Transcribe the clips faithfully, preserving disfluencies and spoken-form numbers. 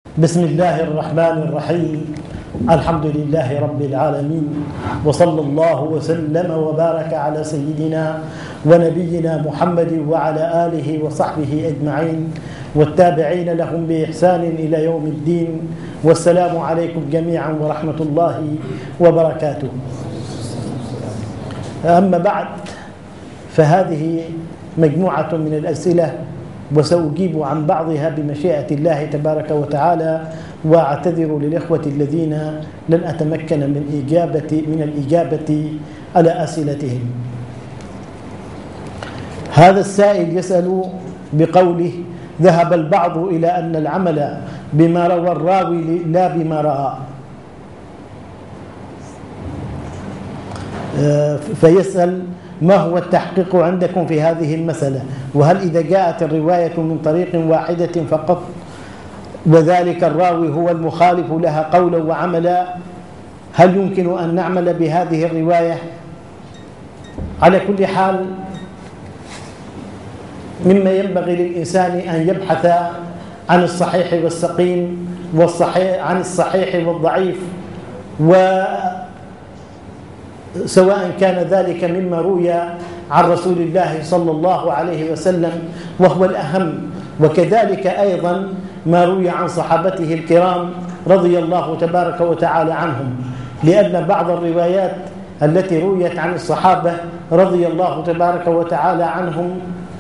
بسم الله الرحمن الرحيم. الحمد لله رب العالمين، وصلى الله وسلم وبارك على سيدنا ونبينا محمد وعلى آله وصحبه أجمعين والتابعين لهم بإحسان إلى يوم الدين. والسلام عليكم جميعا ورحمة الله وبركاته. أما بعد، فهذه مجموعة من الأسئلة وسأجيب عن بعضها بمشيئة الله تبارك وتعالى، وأعتذر للإخوة الذين لن أتمكن من إجابة من الإجابة على أسئلتهم. هذا السائل يسأل بقوله: ذهب البعض إلى أن العمل بما روى الراوي لا بما رأى، فيسأل: ما هو التحقيق عندكم في هذه المسألة؟ وهل إذا جاءت الرواية من طريق واحدة فقط وذلك الراوي هو المخالف لها قولا وعملا، هل يمكن أن نعمل بهذه الرواية؟ على كل حال، مما ينبغي للإنسان أن يبحث عن الصحيح والسقيم، والصحيح عن الصحيح والضعيف، وسواء كان ذلك مما روي عن رسول الله صلى الله عليه وسلم وهو الأهم، وكذلك أيضا ما روي عن صحابته الكرام رضي الله تبارك وتعالى عنهم، لأن بعض الروايات التي رويت عن الصحابة رضي الله تبارك وتعالى عنهم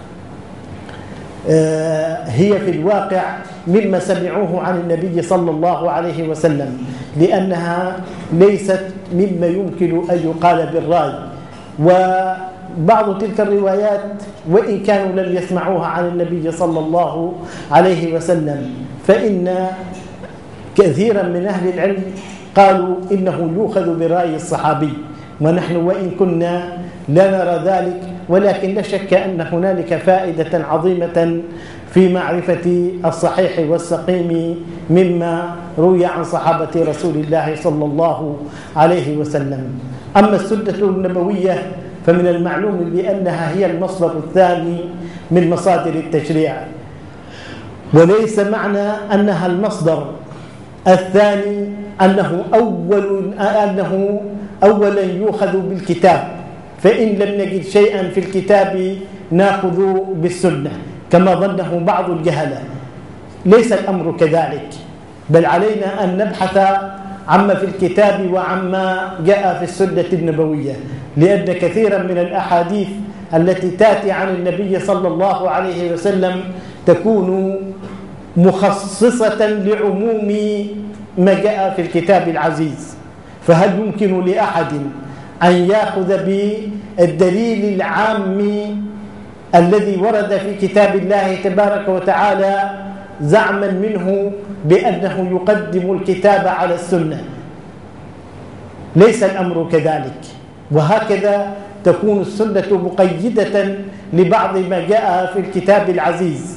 هي في الواقع مما سمعوه عن النبي صلى الله عليه وسلم، لأنها ليست مما يمكن أن يقال بالرأي. وبعض تلك الروايات وإن كانوا لم يسمعوها عن النبي صلى الله عليه وسلم، فإن كثيرا من أهل العلم قالوا إنه يؤخذ برأي الصحابي، ونحن وإن كنا لا نرى ذلك، ولكن لا شك أن هنالك فائدة عظيمة في معرفة الصحيح والسقيم مما روي عن صحابة رسول الله صلى الله عليه وسلم. أما السنة النبوية فمن المعلوم بأنها هي المصدر الثاني من مصادر التشريع، وليس معنى أنها المصدر الثاني أنه أول أنه أولا يؤخذ بالكتاب، فإن لم نجد شيئا في الكتاب نأخذ بالسنة كما ظنه بعض الجهلة. ليس الأمر كذلك، بل علينا أن نبحث عما في الكتاب وعما جاء في السنة النبوية، لأن كثيرا من الأحاديث التي تأتي عن النبي صلى الله عليه وسلم تكون مخصصة لعموم ما جاء في الكتاب العزيز، فهل يمكن لأحد أن يأخذ بالدليل العام الذي ورد في كتاب الله تبارك وتعالى زعما منه بأنه يقدم الكتاب على السنة؟ ليس الأمر كذلك، وهكذا تكون السنة مقيدة لبعض ما جاء في الكتاب العزيز.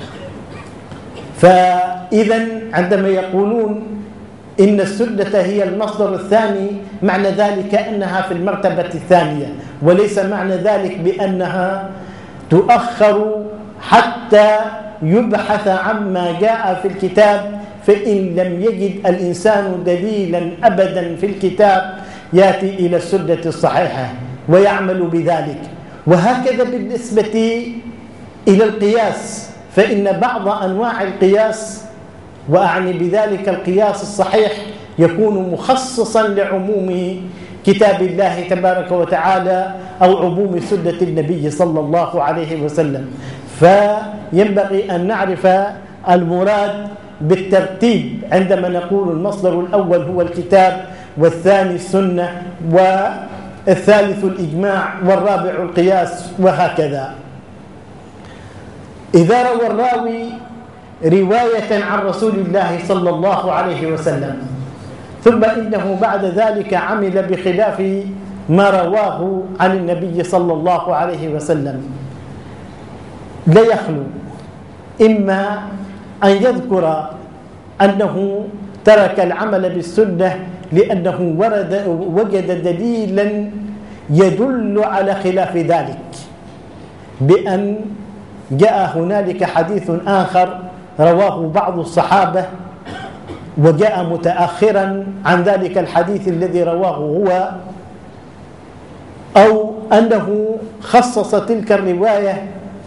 فإذا عندما يقولون إن السنة هي المصدر الثاني، معنى ذلك أنها في المرتبة الثانية، وليس معنى ذلك بأنها تؤخر حتى يبحث عما جاء في الكتاب، فإن لم يجد الإنسان دليلا أبدا في الكتاب يأتي إلى السنة الصحيحة ويعمل بذلك. وهكذا بالنسبة إلى القياس، فإن بعض أنواع القياس، وأعني بذلك القياس الصحيح، يكون مخصصا لعموم كتاب الله تبارك وتعالى أو عموم سنة النبي صلى الله عليه وسلم. فينبغي أن نعرف المراد بالترتيب عندما نقول المصدر الأول هو الكتاب، والثاني السنة، والثالث الإجماع، والرابع القياس، وهكذا. إذا روى الراوي رواية عن رسول الله صلى الله عليه وسلم ثم إنه بعد ذلك عمل بخلاف ما رواه عن النبي صلى الله عليه وسلم، لا يخلو إما أن يذكر أنه ترك العمل بالسنة لأنه ورد وجد دليلا يدل على خلاف ذلك، بأن جاء هنالك حديث آخر رواه بعض الصحابة وجاء متأخرا عن ذلك الحديث الذي رواه هو، أو أنه خصص تلك الرواية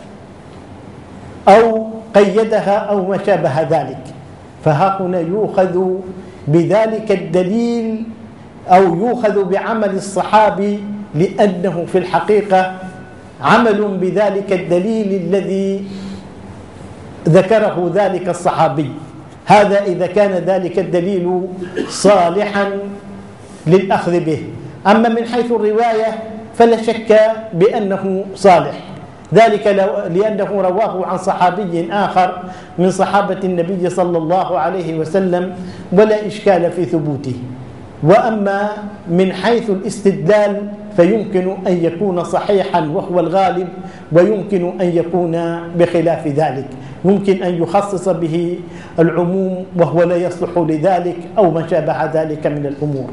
أو قيدها أو ما شابه ذلك. فها هنا يؤخذ بذلك الدليل أو يؤخذ بعمل الصحابي، لأنه في الحقيقة عمل بذلك الدليل الذي ذكره ذلك الصحابي. هذا إذا كان ذلك الدليل صالحا للأخذ به. أما من حيث الرواية فلا شك بأنه صالح، ذلك لأنه رواه عن صحابي آخر من صحابة النبي صلى الله عليه وسلم، ولا إشكال في ثبوته. وأما من حيث الاستدلال فيمكن أن يكون صحيحا وهو الغالب، ويمكن أن يكون بخلاف ذلك، يمكن أن يخصص به العموم وهو لا يصلح لذلك، أو ما شابه ذلك من الأمور.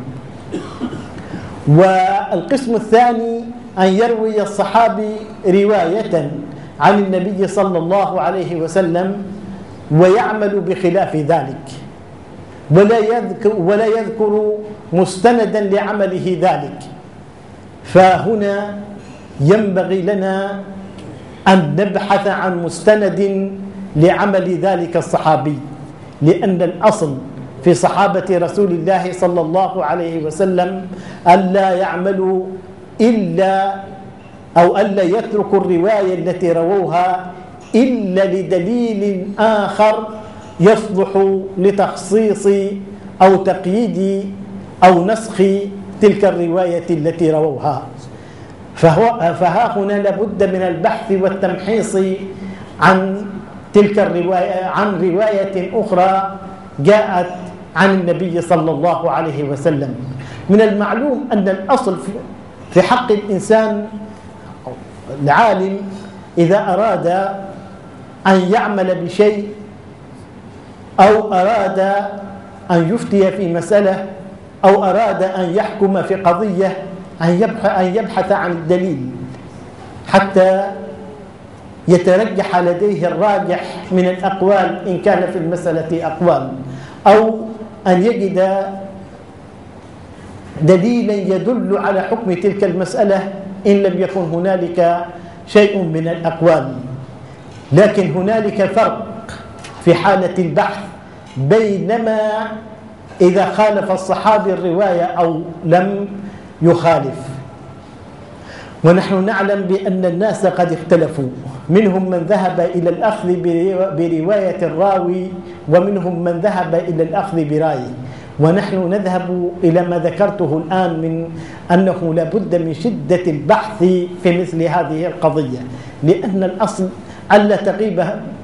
والقسم الثاني أن يروي الصحابي رواية عن النبي صلى الله عليه وسلم ويعمل بخلاف ذلك، ولا يذكر, ولا يذكر مستندا لعمله ذلك. فهنا ينبغي لنا أن نبحث عن مستند لعمل ذلك الصحابي، لأن الأصل في صحابة رسول الله صلى الله عليه وسلم ألا يعملوا إلا أو ألا يتركوا الرواية التي رووها إلا لدليل آخر يصلح لتخصيص أو تقييد أو نسخ تلك الرواية التي رووها. فهو فها هنا لابد من البحث والتمحيص عن تلك الرواية، عن رواية أخرى جاءت عن النبي صلى الله عليه وسلم. من المعلوم أن الأصل في حق الإنسان العالم إذا أراد أن يعمل بشيء أو أراد أن يفتي في مسألة أو أراد أن يحكم في قضية أن يبحث عن الدليل حتى يترجح لديه الراجح من الأقوال إن كان في المسألة أقوال، أو أن يجد دليلا يدل على حكم تلك المسألة إن لم يكن هنالك شيء من الأقوال. لكن هنالك فرق في حالة البحث بينما إذا خالف الصحابي الرواية أو لم يخالف. ونحن نعلم بأن الناس قد اختلفوا، منهم من ذهب إلى الأخذ برواية الراوي، ومنهم من ذهب إلى الأخذ برأيه. ونحن نذهب إلى ما ذكرته الآن من أنه لابد من شدة البحث في مثل هذه القضية، لأن الأصل ألا تغيب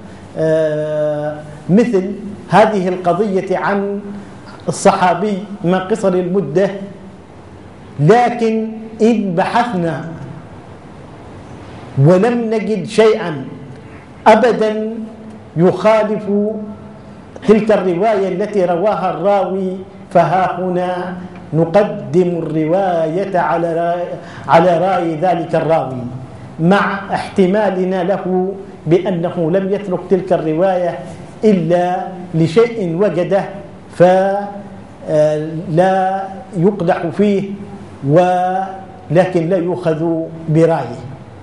مثل هذه القضية عن الصحابي من قصر المدة. لكن إن بحثنا ولم نجد شيئا أبدا يخالف تلك الرواية التي رواها الراوي، فها هنا نقدم الرواية على رأي, على رأي ذلك الراوي، مع احتمالنا له بأنه لم يترك تلك الرواية إلا لشيء وجده فلا يقدح فيه، ولكن لا يؤخذ برأيه.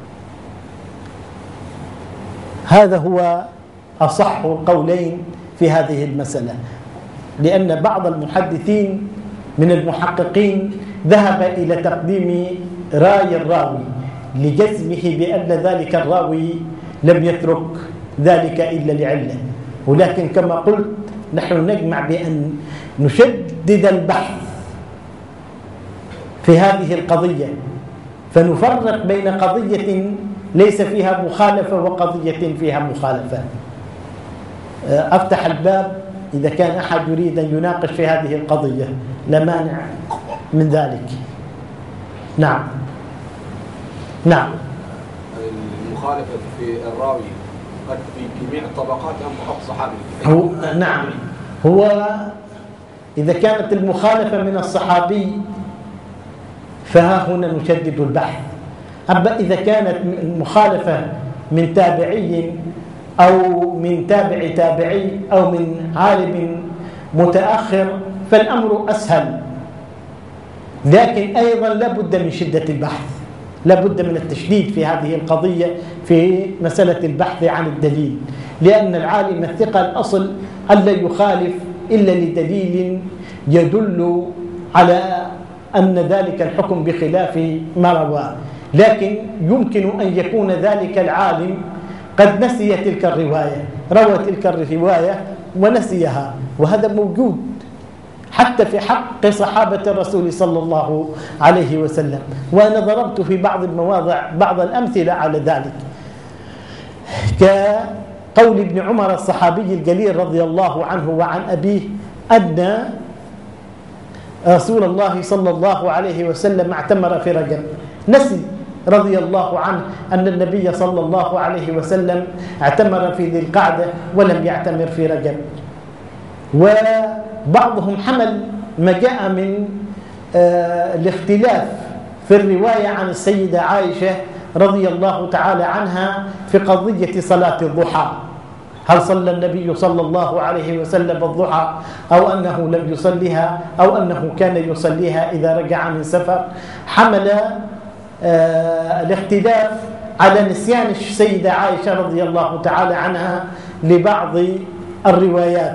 هذا هو أصح القولين في هذه المسألة، لأن بعض المحدثين من المحققين ذهب إلى تقديم رأي الراوي لجزمه بأن ذلك الراوي لم يترك ذلك إلا لعلة. ولكن كما قلت نحن نجمع بأن نشدد البحث في هذه القضية، فنفرق بين قضية ليس فيها مخالفة وقضية فيها مخالفة. أفتح الباب إذا كان أحد يريد أن يناقش في هذه القضية، لا مانع من ذلك. نعم نعم. المخالفة في الراوي قد في جميع الطبقات أم فقط صحابي؟ هو نعم، هو إذا كانت المخالفة من الصحابي فها هنا نشدد البحث. أما إذا كانت المخالفة من تابعي أو من تابع تابعي أو من عالم متأخر فالأمر أسهل، لكن أيضا لا بد من شدة البحث، لا بد من التشديد في هذه القضية في مسألة البحث عن الدليل، لأن العالم الثقة الأصل ألا يخالف إلا لدليل يدل على أن ذلك الحكم بخلاف ما رواه، لكن يمكن أن يكون ذلك العالم قد نسي تلك الرواية، روى تلك الرواية ونسيها، وهذا موجود حتى في حق صحابة الرسول صلى الله عليه وسلم. وأنا ضربت في بعض المواضع بعض الأمثلة على ذلك، كقول ابن عمر الصحابي الجليل رضي الله عنه وعن أبيه أن رسول الله صلى الله عليه وسلم اعتمر في رجب، نسي رضي الله عنه أن النبي صلى الله عليه وسلم اعتمر في ذي القعدة ولم يعتمر في رجب. وبعضهم حمل ما جاء من آه الاختلاف في الرواية عن السيدة عائشة رضي الله تعالى عنها في قضية صلاة الضحى، هل صلى النبي صلى الله عليه وسلم الضحى أو أنه لم يصليها أو أنه كان يصليها إذا رجع من سفر. حمل آه الاختلاف على نسيان السيدة عائشة رضي الله تعالى عنها لبعض الروايات،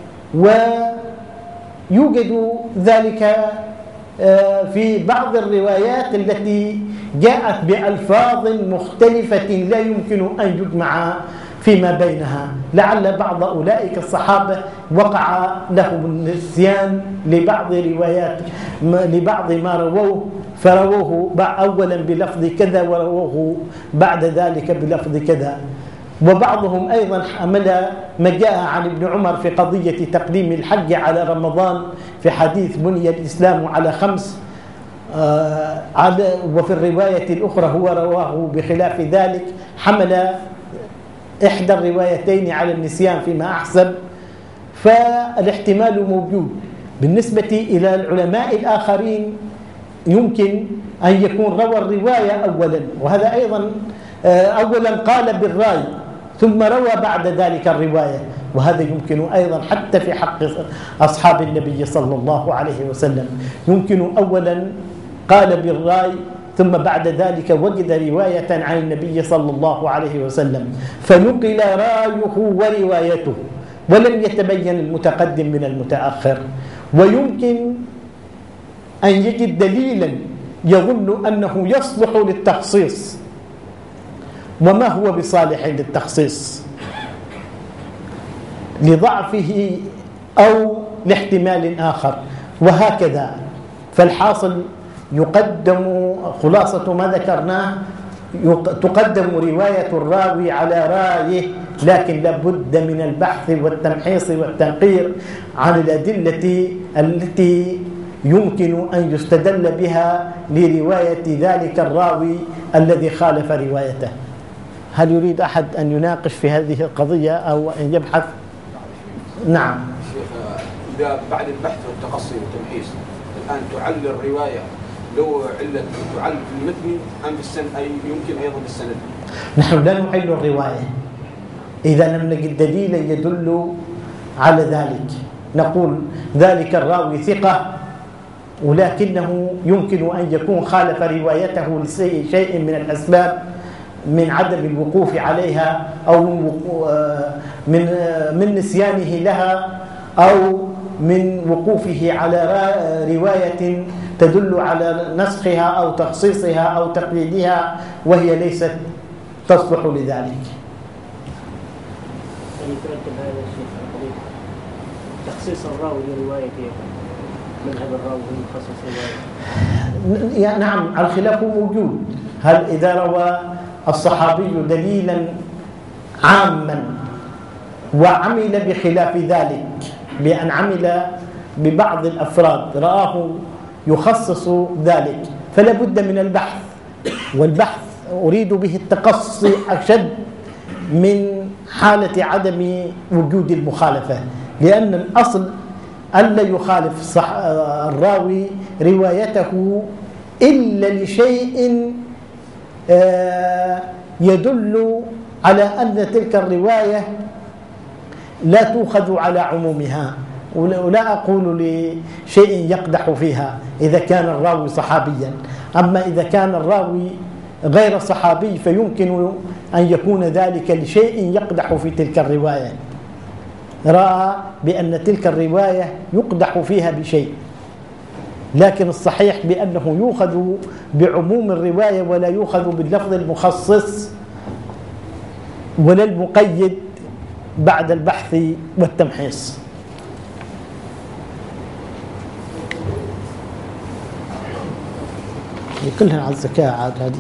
ويوجد ذلك آه في بعض الروايات التي جاءت بألفاظ مختلفة لا يمكن أن يجمع فيما بينها، لعل بعض أولئك الصحابة وقع لهم النسيان لبعض روايات لبعض ما رووه، فرووه أولا بلفظ كذا ورووه بعد ذلك بلفظ كذا. وبعضهم أيضا حمل ما جاء عن ابن عمر في قضية تقديم الحج على رمضان في حديث بني الإسلام على خمس، آه على وفي الرواية الأخرى هو رواه بخلاف ذلك، حمل إحدى الروايتين على النسيان فيما أحسب، فالاحتمال موجود. بالنسبة إلى العلماء الآخرين يمكن أن يكون روى الرواية أولا، وهذا أيضا أولا قال بالرأي ثم روى بعد ذلك الرواية، وهذا يمكن أيضا حتى في حق أصحاب النبي صلى الله عليه وسلم، يمكن أولا قال بالرأي ثم بعد ذلك وجد رواية عن النبي صلى الله عليه وسلم فنقل رايه وروايته ولم يتبين المتقدم من المتأخر. ويمكن أن يجد دليلا يظن أنه يصلح للتخصيص وما هو بصالح للتخصيص لضعفه أو لاحتمال آخر، وهكذا. فالحاصل يقدم خلاصة ما ذكرناه، تقدم رواية الراوي على رايه، لكن لابد من البحث والتمحيص والتنقير عن الأدلة التي يمكن أن يستدل بها لرواية ذلك الراوي الذي خالف روايته. هل يريد أحد أن يناقش في هذه القضية أو أن يبحث؟ نعم شيخ، إذا بعد البحث والتقصي والتمحيص الآن تعل الرواية لو علة تعل في المتن أم في السند، أي يمكن أيضا بالسند؟ نحن لا نحل الرواية إذا لم نجد دليلا يدل على ذلك، نقول ذلك الراوي ثقة ولكنه يمكن أن يكون خالف روايته لشيء من الأسباب من عدم الوقوف عليها أو من من نسيانه لها أو من وقوفه على رواية تدل على نسخها أو تخصيصها أو تقييدها وهي ليست تصلح لذلك. يعني ترتب هذا الشيء على تخصيص الراوي لروايته، مذهب الراوي مخصص روايته. يعني نعم الخلاف موجود، هل إذا روى الصحابي دليلا عاما وعمل بخلاف ذلك بأن عمل ببعض الأفراد رآه يخصص ذلك فلا بد من البحث، والبحث أريد به التقصي أشد من حالة عدم وجود المخالفة، لأن الأصل ألا يخالف صح الراوي روايته إلا لشيء يدل على أن تلك الرواية لا تؤخذ على عمومها ولا أقول لشيء يقدح فيها إذا كان الراوي صحابيا. أما إذا كان الراوي غير صحابي فيمكن أن يكون ذلك لشيء يقدح في تلك الرواية، رأى بأن تلك الرواية يقدح فيها بشيء، لكن الصحيح بأنه يؤخذ بعموم الرواية ولا يؤخذ باللفظ المخصص ولا المقيد بعد البحث والتمحيص. كلها على الزكاة عاد هذه.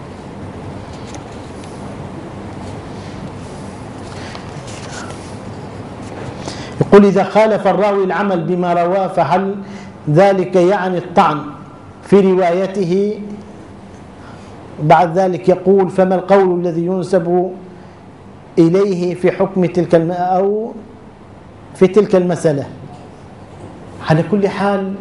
يقول إذا خالف الراوي العمل بما رواه فهل ذلك يعني الطعن في روايته؟ بعد ذلك يقول فما القول الذي ينسب إليه في حكم تلك الم... أو في تلك المسألة؟ على كل حال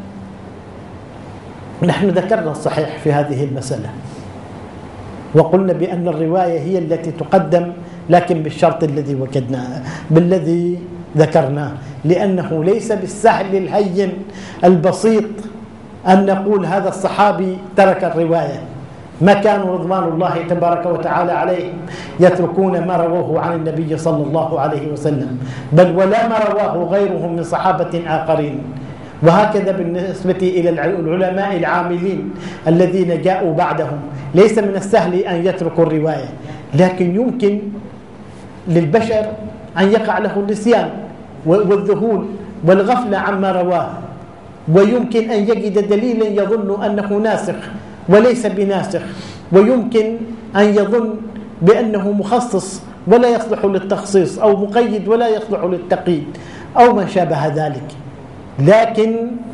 نحن ذكرنا الصحيح في هذه المسألة وقلنا بأن الرواية هي التي تقدم، لكن بالشرط الذي وجدناه بالذي ذكرناه، لأنه ليس بالسهل الهين البسيط أن نقول هذا الصحابي ترك الرواية. ما كانوا رضوان الله تبارك وتعالى عليهم يتركون ما رواه عن النبي صلى الله عليه وسلم، بل ولا ما رواه غيرهم من صحابة آخرين. وهكذا بالنسبة إلى العلماء العاملين الذين جاءوا بعدهم، ليس من السهل أن يتركوا الرواية، لكن يمكن للبشر أن يقع له النسيان والذهول والغفلة عما رواه، ويمكن أن يجد دليلا يظن أنه ناسخ وليس بناسخ، ويمكن أن يظن بأنه مخصص ولا يصلح للتخصيص، أو مقيد ولا يصلح للتقييد، أو ما شابه ذلك. لكن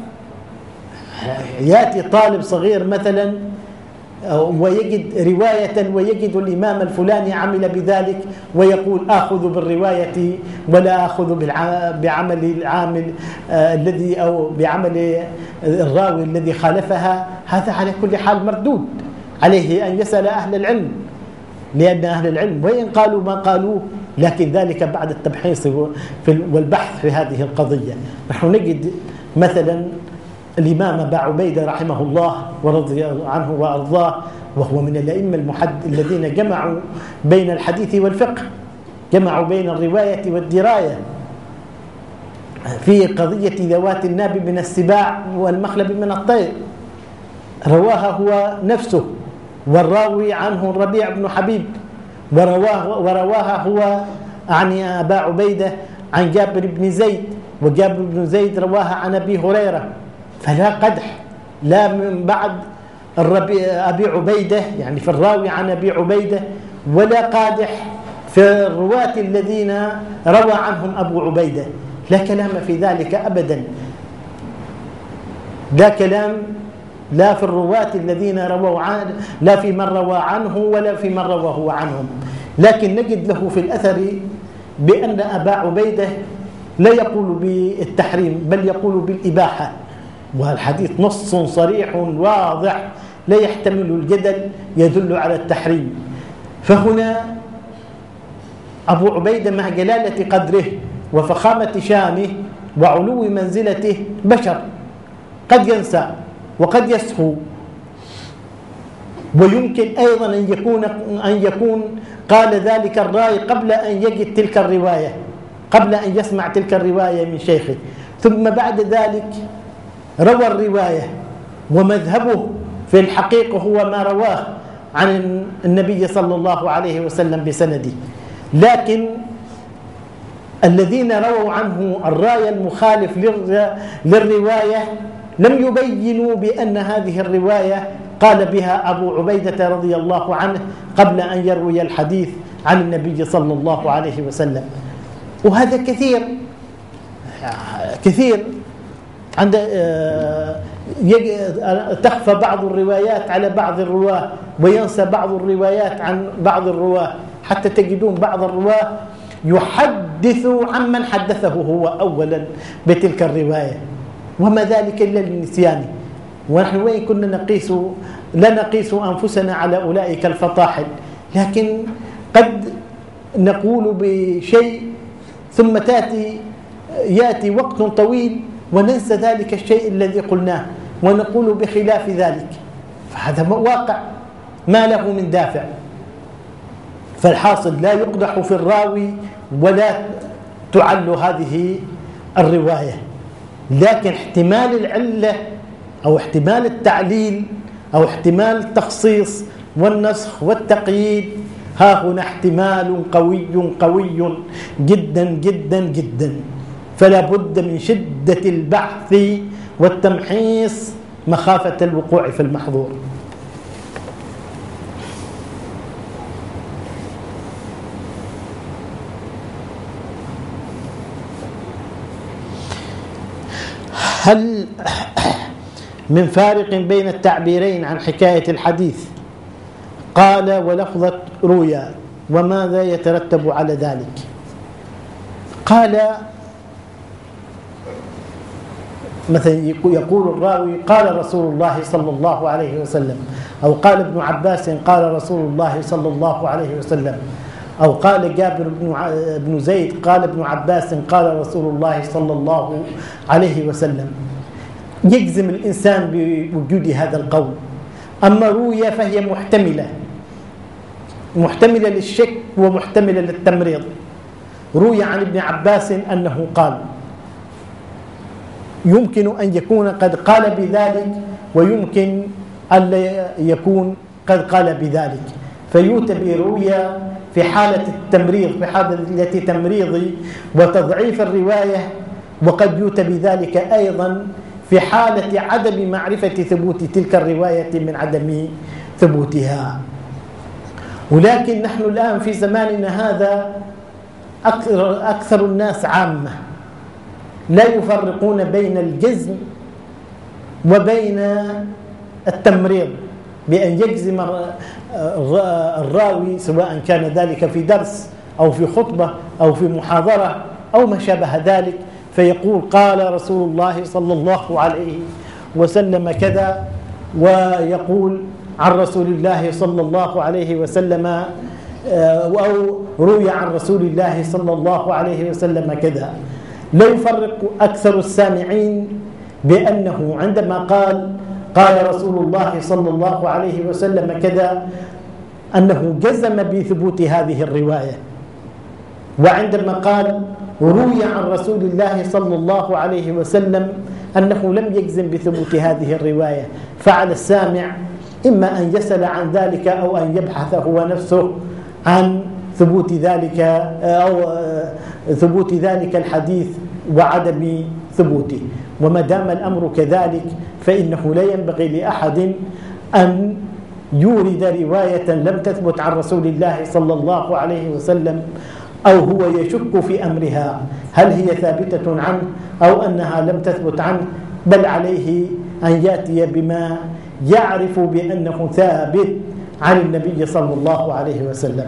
يأتي طالب صغير مثلا ويجد رواية ويجد الإمام الفلاني عمل بذلك ويقول آخذ بالرواية ولا آخذ بعمل العامل الذي أو بعمل الراوي الذي خالفها، هذا على كل حال مردود، عليه أن يسأل أهل العلم، لأن أهل العلم وإن قالوا ما قالوه لكن ذلك بعد التبحيث والبحث في هذه القضية. نحن نجد مثلا الإمام أبا عبيدة رحمه الله ورضي عنه وأرضاه، وهو من الأئمة المحد الذين جمعوا بين الحديث والفقه، جمعوا بين الرواية والدراية في قضية ذوات الناب من السباع والمخلب من الطير، رواها هو نفسه، والراوي عنه الربيع بن حبيب، ورواه ورواها هو عن أبا عبيدة عن جابر بن زيد، وجابر بن زيد رواها عن أبي هريرة. فلا قدح لا من بعد أبي عبيدة يعني في الراوي عن أبي عبيدة، ولا قادح في الرواة الذين روى عنهم أبو عبيدة، لا كلام في ذلك أبدا، لا كلام لا في الرواة الذين رووا عنه، لا في من روى عنه ولا في من رواه عنهم. لكن نجد له في الأثر بأن أبا عبيدة لا يقول بالتحريم بل يقول بالإباحة، والحديث نص صريح واضح لا يحتمل الجدل يدل على التحريم. فهنا أبو عبيدة مع جلالة قدره وفخامة شانه وعلو منزلته بشر، قد ينسى وقد يسهو، ويمكن أيضا أن يكون أن يكون قال ذلك الراوي قبل أن يجد تلك الرواية، قبل أن يسمع تلك الرواية من شيخه، ثم بعد ذلك روى الرواية، ومذهبه في الحقيقة هو ما رواه عن النبي صلى الله عليه وسلم بسنده. لكن الذين رووا عنه الراي المخالف للرواية لم يبينوا بأن هذه الرواية قال بها أبو عبيدة رضي الله عنه قبل أن يروي الحديث عن النبي صلى الله عليه وسلم. وهذا كثير كثير عند تخفى بعض الروايات على بعض الرواه وينسى بعض الروايات عن بعض الرواه، حتى تجدون بعض الرواه يحدث عمن حدثه هو أولا بتلك الرواية، وما ذلك إلا للنسيان. ونحن وين كنا نقيس لا نقيس أنفسنا على أولئك الفطاحل، لكن قد نقول بشيء ثم تأتي يأتي وقت طويل وننسى ذلك الشيء الذي قلناه ونقول بخلاف ذلك، فهذا واقع ما له من دافع. فالحاصل لا يقدح في الراوي ولا تعل هذه الرواية، لكن احتمال العلة أو احتمال التعليل أو احتمال التخصيص والنسخ والتقييد، ها هنا احتمال قوي قوي جدا جدا جدا. فلا بد من شدة البحث والتمحيص مخافة الوقوع في المحظور. هل من فارق بين التعبيرين عن حكاية الحديث قال ولفظة رويا، وماذا يترتب على ذلك؟ قال مثلا يقول الراوي قال رسول الله صلى الله عليه وسلم، أو قال ابن عباس قال رسول الله صلى الله عليه وسلم، أو قال جابر بن زيد قال ابن عباس قال رسول الله صلى الله عليه وسلم، يجزم الإنسان بوجود هذا القول. أما روية فهي محتملة محتملة للشك ومحتملة للتمريض. روي عن ابن عباس أنه قال، يمكن أن يكون قد قال بذلك ويمكن أن يكون قد قال بذلك، فيؤتى برؤيا في حالة التمريض في حالة تمريض وتضعيف الرواية، وقد يؤتى بذلك أيضا في حالة عدم معرفة ثبوت تلك الرواية من عدم ثبوتها. ولكن نحن الآن في زماننا هذا أكثر, أكثر الناس عامة لا يفرقون بين الجزم وبين التمريض، بأن يجزم الراوي سواء كان ذلك في درس أو في خطبة أو في محاضرة أو ما شابه ذلك، فيقول قال رسول الله صلى الله عليه وسلم كذا، ويقول عن رسول الله صلى الله عليه وسلم أو روي عن رسول الله صلى الله عليه وسلم كذا. لا يفرق أكثر السامعين بأنه عندما قال قال رسول الله صلى الله عليه وسلم كذا أنه جزم بثبوت هذه الرواية، وعندما قال روي عن رسول الله صلى الله عليه وسلم أنه لم يجزم بثبوت هذه الرواية. فعلى السامع إما أن يسأل عن ذلك أو أن يبحث هو نفسه عن ثبوت ذلك أو ثبوت ذلك الحديث وعدم ثبوته. وما دام الأمر كذلك فإنه لا ينبغي لأحد أن يورد رواية لم تثبت عن رسول الله صلى الله عليه وسلم أو هو يشك في أمرها هل هي ثابتة عنه أو أنها لم تثبت عنه، بل عليه أن يأتي بما يعرف بأنه ثابت عن النبي صلى الله عليه وسلم.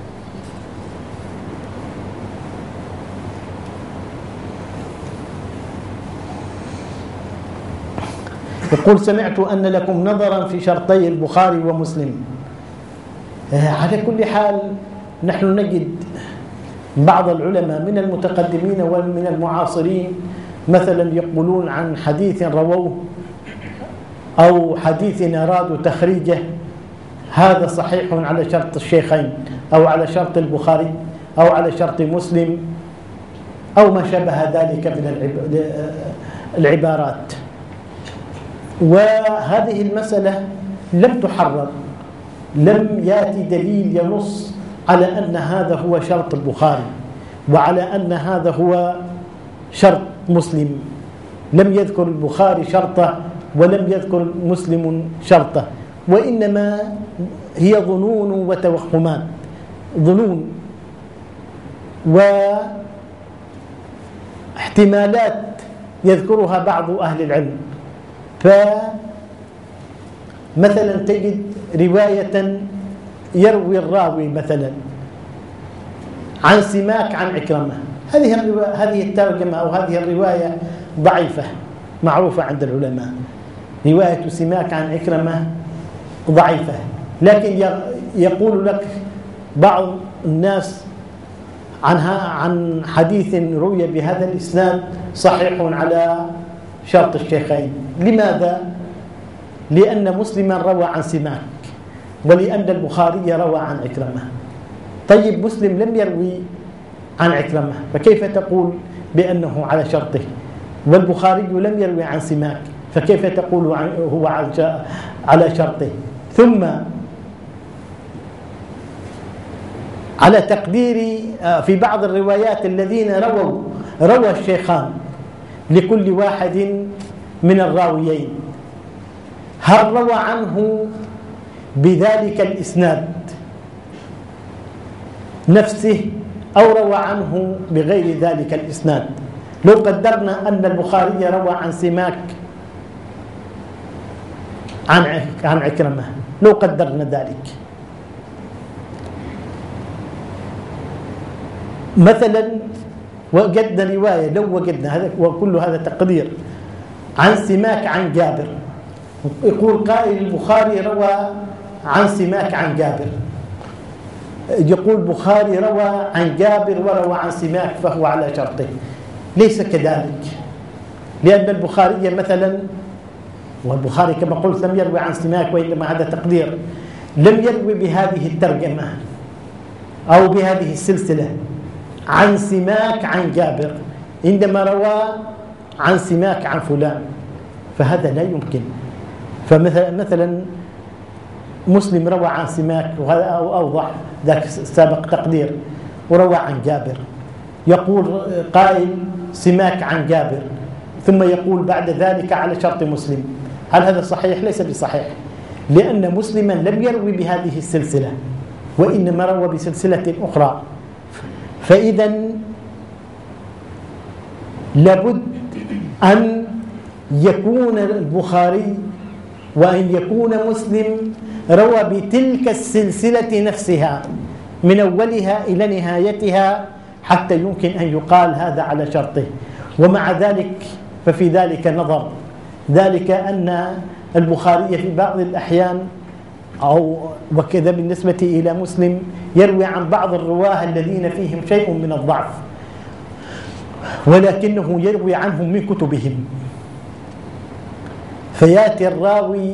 يقول سمعت أن لكم نظرا في شرطي البخاري ومسلم. على كل حال نحن نجد بعض العلماء من المتقدمين ومن المعاصرين مثلا يقولون عن حديث رووه أو حديث أرادوا تخريجه هذا صحيح على شرط الشيخين أو على شرط البخاري أو على شرط مسلم أو ما شابه ذلك من العبارات. وهذه المسألة لم تحرر، لم يأتي دليل ينص على أن هذا هو شرط البخاري وعلى أن هذا هو شرط مسلم. لم يذكر البخاري شرطه ولم يذكر مسلم شرطه، وإنما هي ظنون وتوهمات، ظنون واحتمالات يذكرها بعض أهل العلم. فمثلا تجد رواية يروي الراوي مثلا عن سماك عن عكرمة، هذه هذه الترجمة أو هذه الرواية ضعيفة معروفة عند العلماء، رواية سماك عن عكرمة ضعيفة، لكن يقول لك بعض الناس عنها عن حديث روي بهذا الإسناد صحيح على شرط الشيخين. لماذا؟ لأن مسلما روى عن سماك، ولأن البخاري روى عن عكرمة. طيب مسلم لم يروي عن عكرمة، فكيف تقول بأنه على شرطه؟ والبخاري لم يروي عن سماك، فكيف تقول هو على شرطه؟ ثم على تقدير في بعض الروايات الذين رووا روى الشيخان لكل واحد من الراويين، هل روى عنه بذلك الإسناد نفسه أو روى عنه بغير ذلك الإسناد؟ لو قدرنا أن البخاري روى عن سماك عن عن عكرمة، لو قدرنا ذلك مثلا، وجدنا رواية، لو وجدنا هذا وكل هذا تقدير عن سماك عن جابر، يقول قائل البخاري روى عن سماك عن جابر، يقول البخاري روى عن جابر وروى عن سماك فهو على شرطه. ليس كذلك، لأن البخاري مثلا، والبخاري كما قلت لم يروي عن سماك، وإنما هذا تقدير، لم يروي بهذه الترجمة أو بهذه السلسلة عن سماك عن جابر، عندما روى عن سماك عن فلان، فهذا لا يمكن. فمثلا مثلا مسلم روى عن سماك، وهذا أوضح ذاك سابق تقدير، وروى عن جابر، يقول قائل سماك عن جابر، ثم يقول بعد ذلك على شرط مسلم. هل هذا صحيح؟ ليس بصحيح، لأن مسلما لم يروي بهذه السلسلة، وإنما روى بسلسلة أخرى. فإذا لابد أن يكون البخاري وأن يكون مسلم روى بتلك السلسلة نفسها من أولها إلى نهايتها حتى يمكن أن يقال هذا على شرطه. ومع ذلك ففي ذلك نظر، ذلك أن البخاري في بعض الأحيان أو وكذا بالنسبة إلى مسلم يروي عن بعض الرواه الذين فيهم شيء من الضعف، ولكنه يروي عنهم من كتبهم، فيأتي الراوي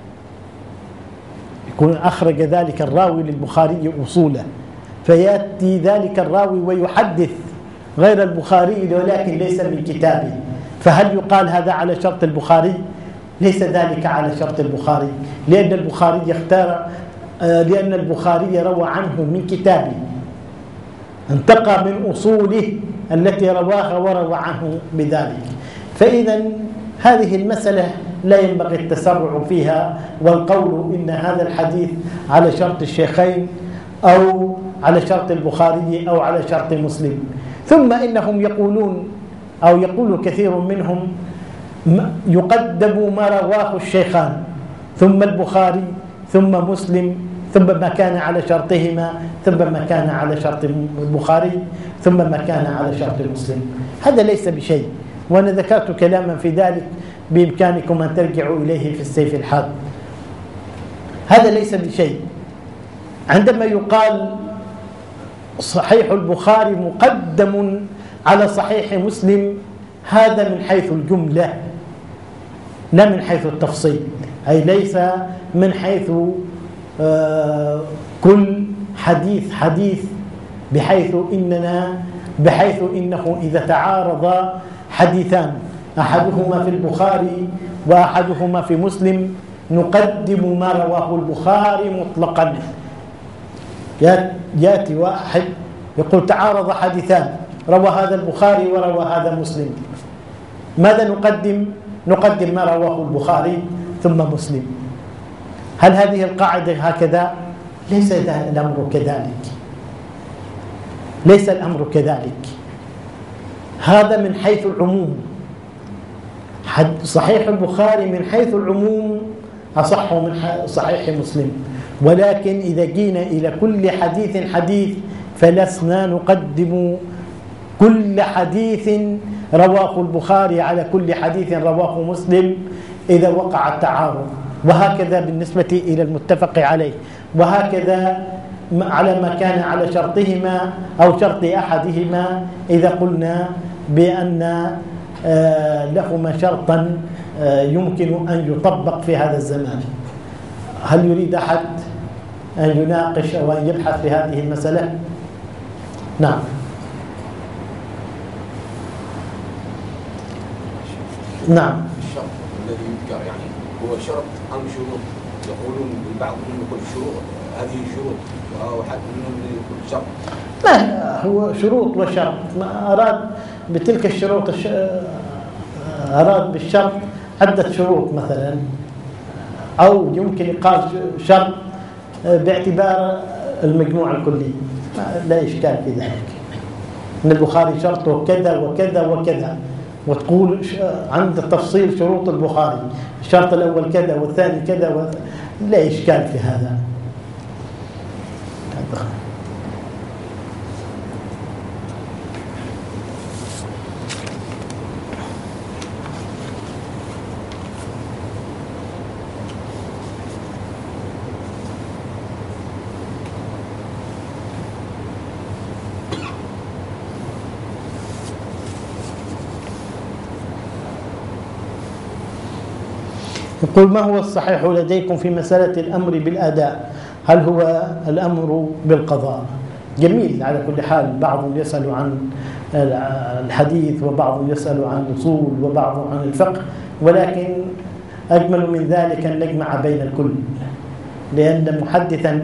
يكون أخرج ذلك الراوي للبخاري أصوله، فيأتي ذلك الراوي ويحدث غير البخاري ولكن ليس من كتابه، فهل يقال هذا على شرط البخاري؟ ليس ذلك على شرط البخاري، لأن البخاري يختار لأن البخاري روى عنه من كتابه، انتقى من أصوله التي رواها وروى عنه بذلك. فإذا هذه المسألة لا ينبغي التسرع فيها والقول إن هذا الحديث على شرط الشيخين أو على شرط البخاري أو على شرط مسلم. ثم إنهم يقولون أو يقول كثير منهم يقدم ما رواه الشيخان ثم البخاري ثم مسلم ثم ما كان على شرطهما ثم ما كان على شرط البخاري ثم ما كان على شرط مسلم. هذا ليس بشيء، وأنا ذكرت كلاما في ذلك بإمكانكم أن ترجعوا إليه في السيف الحاد. هذا ليس بشيء. عندما يقال صحيح البخاري مقدم على صحيح مسلم، هذا من حيث الجملة لا من حيث التفصيل، أي ليس من حيث آه كل حديث حديث بحيث إننا بحيث إنه إذا تعارض حديثان أحدهما في البخاري وأحدهما في مسلم نقدم ما رواه البخاري مطلقا. يأتي واحد يقول تعارض حديثان، روى هذا البخاري وروى هذا مسلم، ماذا نقدم؟ نقدم ما رواه البخاري ثم مسلم. هل هذه القاعدة هكذا؟ ليس الأمر كذلك، ليس الأمر كذلك. هذا من حيث العموم، صحيح البخاري من حيث العموم أصح من صحيح مسلم، ولكن إذا جينا إلى كل حديث حديث فلسنا نقدم كل حديث رواه البخاري على كل حديث رواه مسلم إذا وقع التعارض. وهكذا بالنسبة إلى المتفق عليه، وهكذا على ما كان على شرطهما أو شرط أحدهما إذا قلنا بأن لهما شرطا يمكن أن يطبق في هذا الزمان. هل يريد أحد أن يناقش أو أن يبحث في هذه المسألة؟ نعم. نعم. الشرط الذي يذكر يعني هو شرط أم شروط؟ يقولون البعض منهم يقول شروط، هذه شروط، وواحد منهم يقول شرط. لا، هو شروط وشرط. ما أراد بتلك الشروط الش... أراد بالشرط عدة شروط مثلا، أو يمكن يقال شرط باعتبار المجموع الكلي، لا إشكال في ذلك. إن البخاري شرطه كذا وكذا وكذا، وتقول عند تفصيل شروط البخاري الشرط الأول كذا والثاني كذا و... لا إشكال في هذا. يقول: ما هو الصحيح لديكم في مسألة الأمر بالأداء؟ هل هو الأمر بالقضاء؟ جميل. على كل حال، بعض يسأل عن الحديث وبعض يسأل عن الأصول وبعض عن الفقه، ولكن أجمل من ذلك أن نجمع بين الكل، لأن محدثا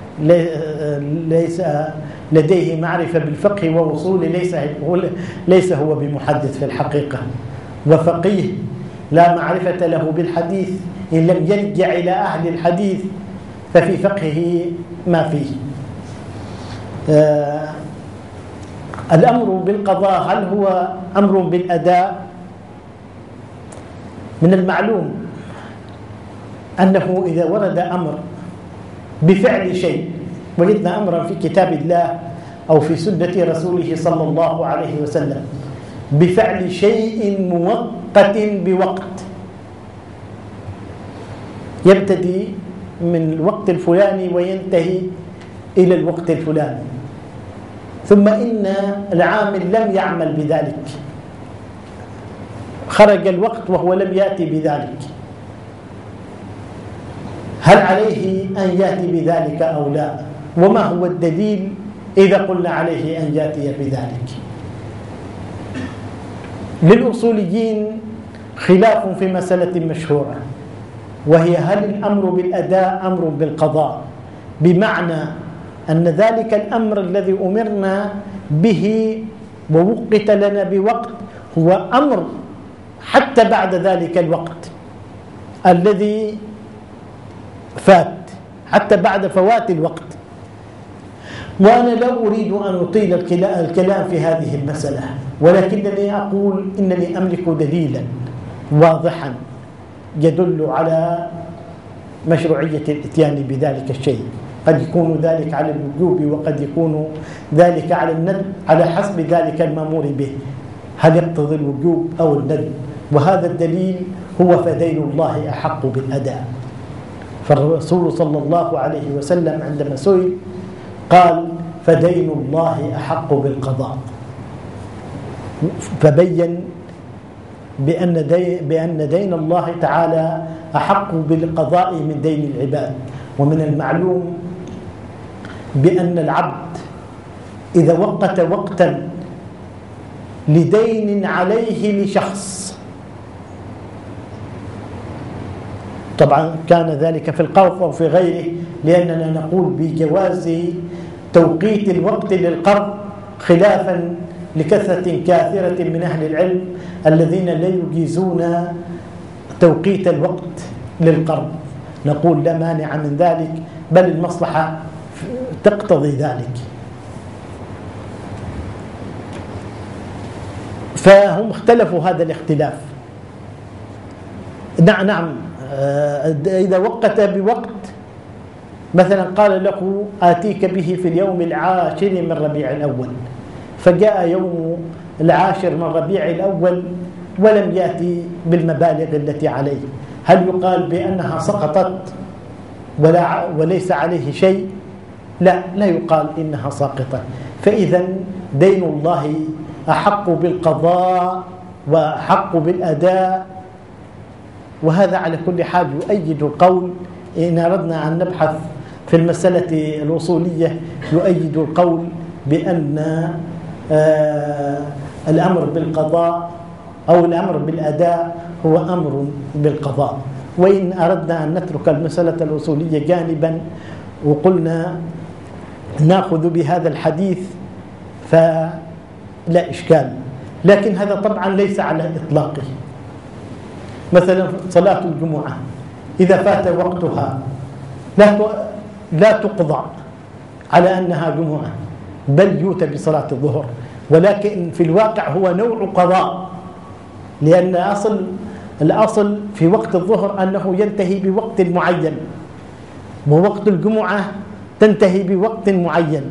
ليس لديه معرفة بالفقه ووصول ليس ليس هو بمحدث في الحقيقة، وفقيه لا معرفة له بالحديث إن لم يرجع إلى أهل الحديث ففي فقهه ما فيه. آه الأمر بالقضاء هل هو أمر بالأداء؟ من المعلوم أنه إذا ورد أمر بفعل شيء، وجدنا أمرا في كتاب الله أو في سنة رسوله صلى الله عليه وسلم بفعل شيء مؤقت بوقت، يبتدي من الوقت الفلاني وينتهي إلى الوقت الفلاني، ثم إن العامل لم يعمل بذلك، خرج الوقت وهو لم يأتي بذلك، هل عليه أن يأتي بذلك أو لا؟ وما هو الدليل إذا قلنا عليه أن يأتي بذلك؟ للأصوليين خلاف في مسألة مشهورة، وهي هل الأمر بالأداء أمر بالقضاء، بمعنى أن ذلك الأمر الذي أمرنا به ووقت لنا بوقت هو أمر حتى بعد ذلك الوقت الذي فات، حتى بعد فوات الوقت. وأنا لا أريد أن أطيل الكلام في هذه المسألة، ولكنني أقول إنني أملك دليلا واضحا يدل على مشروعية الإتيان بذلك الشيء. قد يكون ذلك على الوجوب وقد يكون ذلك على الندب، على حسب ذلك المأمور به، هل يقتضي الوجوب أو الندب. وهذا الدليل هو فدين الله أحق بالأداء. فالرسول صلى الله عليه وسلم عندما سئل قال: فدين الله أحق بالقضاء، فبين بأن دين, بأن دين الله تعالى أحق بالقضاء من دين العباد. ومن المعلوم بأن العبد إذا وقت وقتا لدين عليه لشخص، طبعا كان ذلك في القرض أو في غيره، لأننا نقول بجواز توقيت الوقت للقرض، خلافا لكثرة كاثرة من أهل العلم الذين لا يجيزون توقيت الوقت للقرض. نقول لا مانع من ذلك، بل المصلحة تقتضي ذلك. فهم اختلفوا هذا الاختلاف. نعم نعم إذا وقت بوقت، مثلا قال له: آتيك به في اليوم العاشر من ربيع الأول، فجاء يوم العاشر من ربيع الأول ولم يأتي بالمبالغ التي عليه، هل يقال بأنها سقطت ولا وليس عليه شيء، لا لا يقال إنها ساقطة. فإذا دين الله أحق بالقضاء وأحق بالأداء. وهذا على كل حال يؤيد القول، إن أردنا أن نبحث في المسألة الأصولية، يؤيد القول بأن آه الأمر بالقضاء أو الأمر بالأداء هو أمر بالقضاء. وإن أردنا أن نترك المسألة الأصولية جانبا وقلنا نأخذ بهذا الحديث فلا إشكال، لكن هذا طبعا ليس على إطلاقه. مثلا صلاة الجمعة إذا فات وقتها لا لا تقضى على أنها جمعة، بل يؤتى بصلاة الظهر، ولكن في الواقع هو نوع قضاء، لأن أصل الأصل في وقت الظهر أنه ينتهي بوقت معين، ووقت الجمعة تنتهي بوقت معين.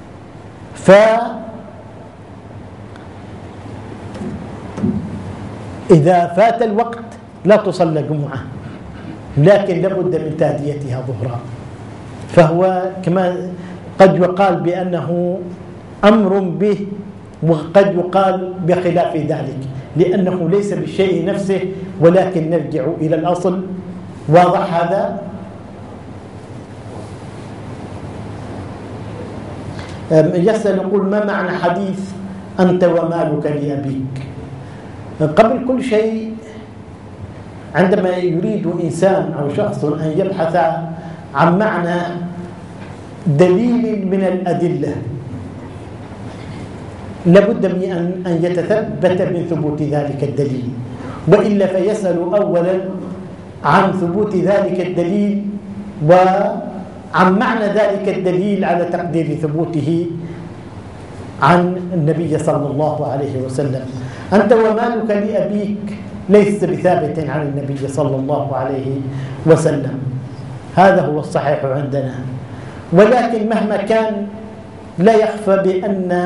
فإذا فات الوقت لا تصلى جمعة، لكن لابد من تاديتها ظهرا. فهو كما قد يقال بأنه أمر به، وقد يقال بخلاف ذلك، لأنه ليس بالشيء نفسه، ولكن نرجع إلى الأصل. واضح هذا؟ يسأل يقول: ما معنى حديث أنت ومالك لأبيك؟ قبل كل شيء، عندما يريد إنسان أو شخص أن يبحث عن معنى دليل من الأدلة لابد من أن يتثبت من ثبوت ذلك الدليل، وإلا فيسأل أولا عن ثبوت ذلك الدليل وعن معنى ذلك الدليل على تقدير ثبوته عن النبي صلى الله عليه وسلم. أنت ومالك لأبيك ليس بثابت عن النبي صلى الله عليه وسلم، هذا هو الصحيح عندنا. ولكن مهما كان لا يخفى بأن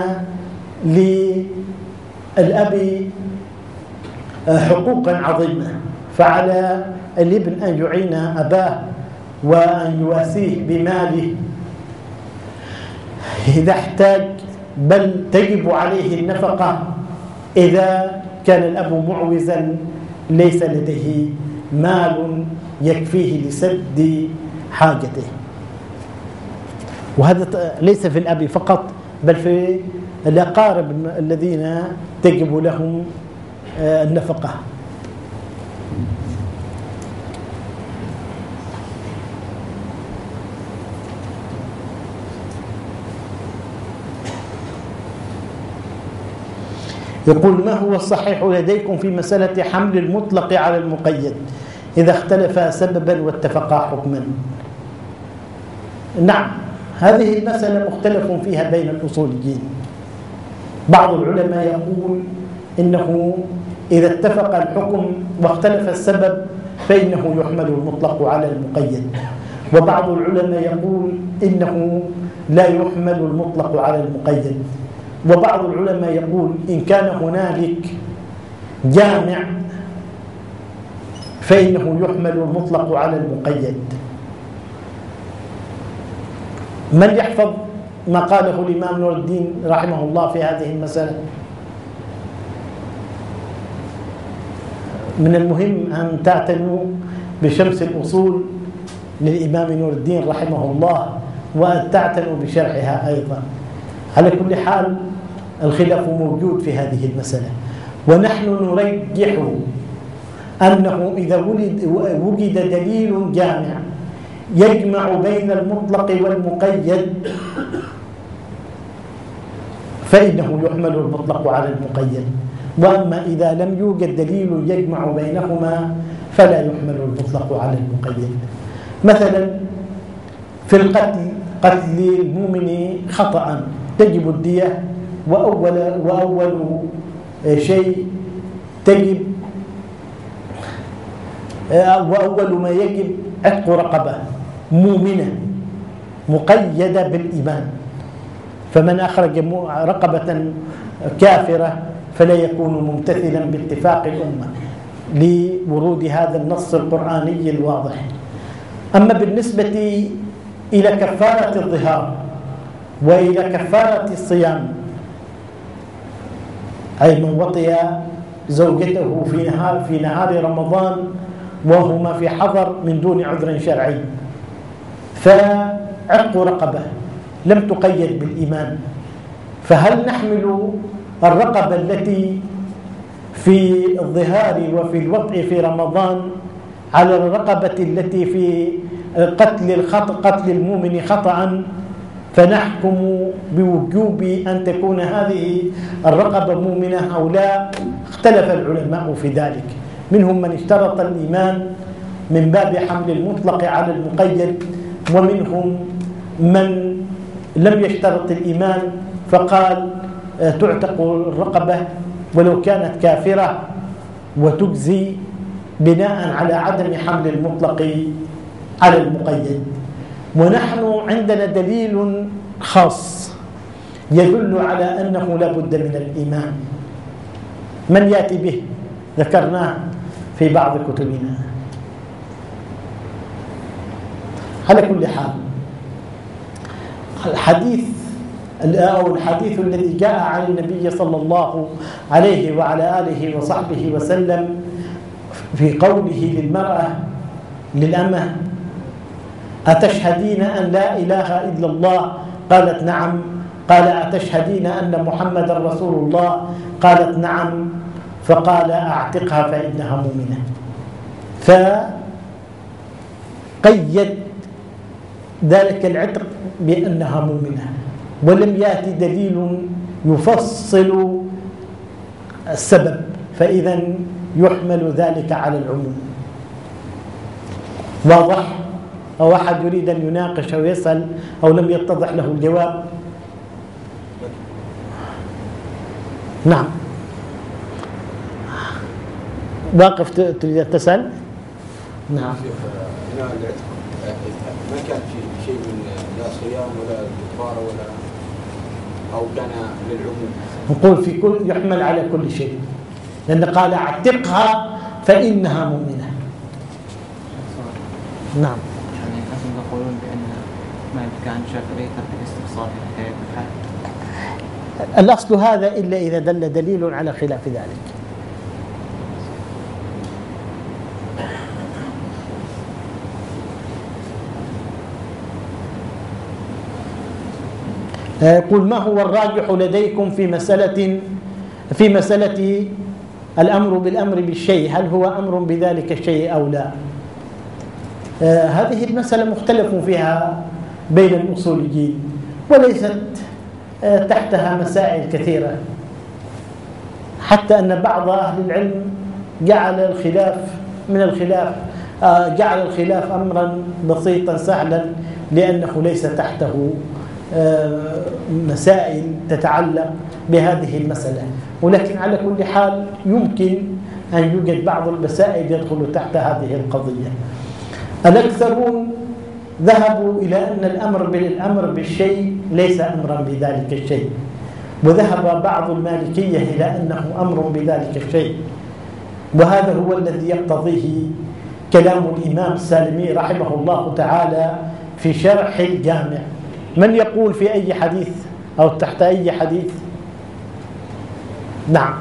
للأب حقوقا عظيمة، فعلى الابن أن يعين أباه وأن يواسيه بماله إذا احتاج، بل تجب عليه النفقة إذا كان الأب معوزا ليس لديه مال يكفيه لسد حاجته. وهذا ليس في الأب فقط، بل في الأقارب الذين تجب لهم النفقة. يقول: ما هو الصحيح لديكم في مسألة حمل المطلق على المقيد إذا اختلفا سببا واتفقا حكما؟ نعم، هذه المسألة مختلف فيها بين الأصوليين. بعض العلماء يقول إنه إذا اتفق الحكم واختلف السبب فإنه يحمل المطلق على المقيد، وبعض العلماء يقول إنه لا يحمل المطلق على المقيد، وبعض العلماء يقول إن كان هنالك جامع فإنه يحمل المطلق على المقيد. من يحفظ ما قاله الإمام نور الدين رحمه الله في هذه المسألة؟ من المهم أن تعتنوا بشمس الأصول للإمام نور الدين رحمه الله، وأن تعتنوا بشرحها أيضا. على كل حال الخلاف موجود في هذه المسألة، ونحن نرجح أنه إذا وجد دليل جامع يجمع بين المطلق والمقيد فإنه يحمل المطلق على المقيد، وأما إذا لم يوجد دليل يجمع بينهما فلا يحمل المطلق على المقيد. مثلا في القتل، قتل المؤمن خطأ تجب الدية، وأول, وأول شيء تجب وأول ما يجب عتق رقبة مؤمنة مقيدة بالإيمان، فمن أخرج رقبة كافرة فلا يكون ممتثلا باتفاق الأمة لورود هذا النص القرآني الواضح. أما بالنسبة إلى كفارة الظهار وإلى كفارة الصيام، أي من وطئ زوجته في نهار في نهار رمضان وهما في حضر من دون عذر شرعي، فعتق رقبة لم تقيد بالإيمان، فهل نحمل الرقبة التي في الظهار وفي الوطء في رمضان على الرقبة التي في قتل الخطأ قتل المؤمن خطأ، فنحكم بوجوب أن تكون هذه الرقبة مؤمنة أو لا؟ اختلف العلماء في ذلك، منهم من اشترط الإيمان من باب حمل المطلق على المقيد، ومنهم من لم يشترط الإيمان فقال تعتق الرقبة ولو كانت كافرة وتجزي بناء على عدم حمل المطلق على المقيد. ونحن عندنا دليل خاص يدل على أنه لا بد من الإيمان، من يأتي به؟ ذكرناه في بعض كتبنا. على كل حال الحديث أو الحديث الذي جاء عن النبي صلى الله عليه وعلى آله وصحبه وسلم في قوله للمرأة للأمة أتشهدين أن لا إله إلا الله؟ قالت نعم. قال أتشهدين أن محمد رسول الله؟ قالت نعم. فقال أعتقها فإنها مؤمنة. فقيد ذلك العتق بأنها مؤمنة، ولم يأتي دليل يفصل السبب، فإذا يحمل ذلك على العموم. واضح؟ أو أحد يريد أن يناقش أو يسأل أو لم يتضح له الجواب؟ نعم. واقف تريد أن تسأل؟ نعم. ما كان في شيء من لا صيام ولا كفارة ولا أو كان للعموم؟ نقول في كل يحمل على كل شيء، لأن قال اعتقها فإنها مؤمنة. نعم. يعني الناس يقولون بأن ما كان شافعي ترك الاستفصال في حكاية الحال. الأصل هذا إلا إذا دل دليل على خلاف ذلك. يقول ما هو الراجح لديكم في مسألة في مسألة الأمر بالأمر بالشيء، هل هو أمر بذلك الشيء أو لا؟ آه هذه المسألة مختلف فيها بين الأصوليين، وليست آه تحتها مسائل كثيرة، حتى أن بعض أهل العلم جعل الخلاف من الخلاف آه جعل الخلاف أمرا بسيطا سهلا، لأنه ليس تحته مسائل تتعلق بهذه المسألة. ولكن على كل حال يمكن أن يوجد بعض المسائل يدخل تحت هذه القضية. الأكثرون ذهبوا إلى أن الأمر بالأمر بالشيء ليس أمرا بذلك الشيء، وذهب بعض المالكية إلى أنه أمر بذلك الشيء، وهذا هو الذي يقتضيه كلام الإمام السالمي رحمه الله تعالى في شرح الجامع. من يقول في أي حديث أو تحت أي حديث؟ نعم.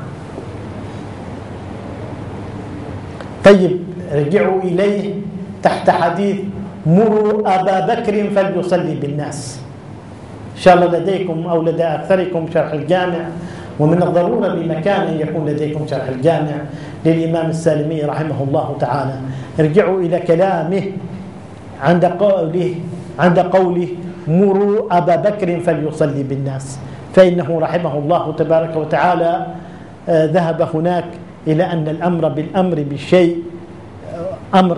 طيب رجعوا إليه تحت حديث مروا أبا بكر فليصلي بالناس. إن شاء الله لديكم أو لدى أكثركم شرح الجامع، ومن الضرورة بمكان أن يكون لديكم شرح الجامع للإمام السالمي رحمه الله تعالى. ارجعوا إلى كلامه عند قوله عند قوله مروا أبا بكر فليصلي بالناس، فإنه رحمه الله تبارك وتعالى ذهب هناك إلى أن الأمر بالأمر بالشيء أمر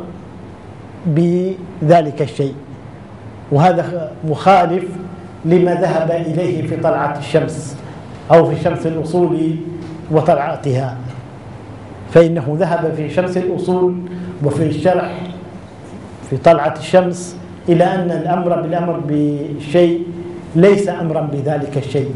بذلك الشيء، وهذا مخالف لما ذهب إليه في طلعة الشمس أو في شمس الأصول وطلعتها، فإنه ذهب في شمس الأصول وفي الشرح في طلعة الشمس إلى أن الأمر بالأمر بالشيء ليس أمرا بذلك الشيء.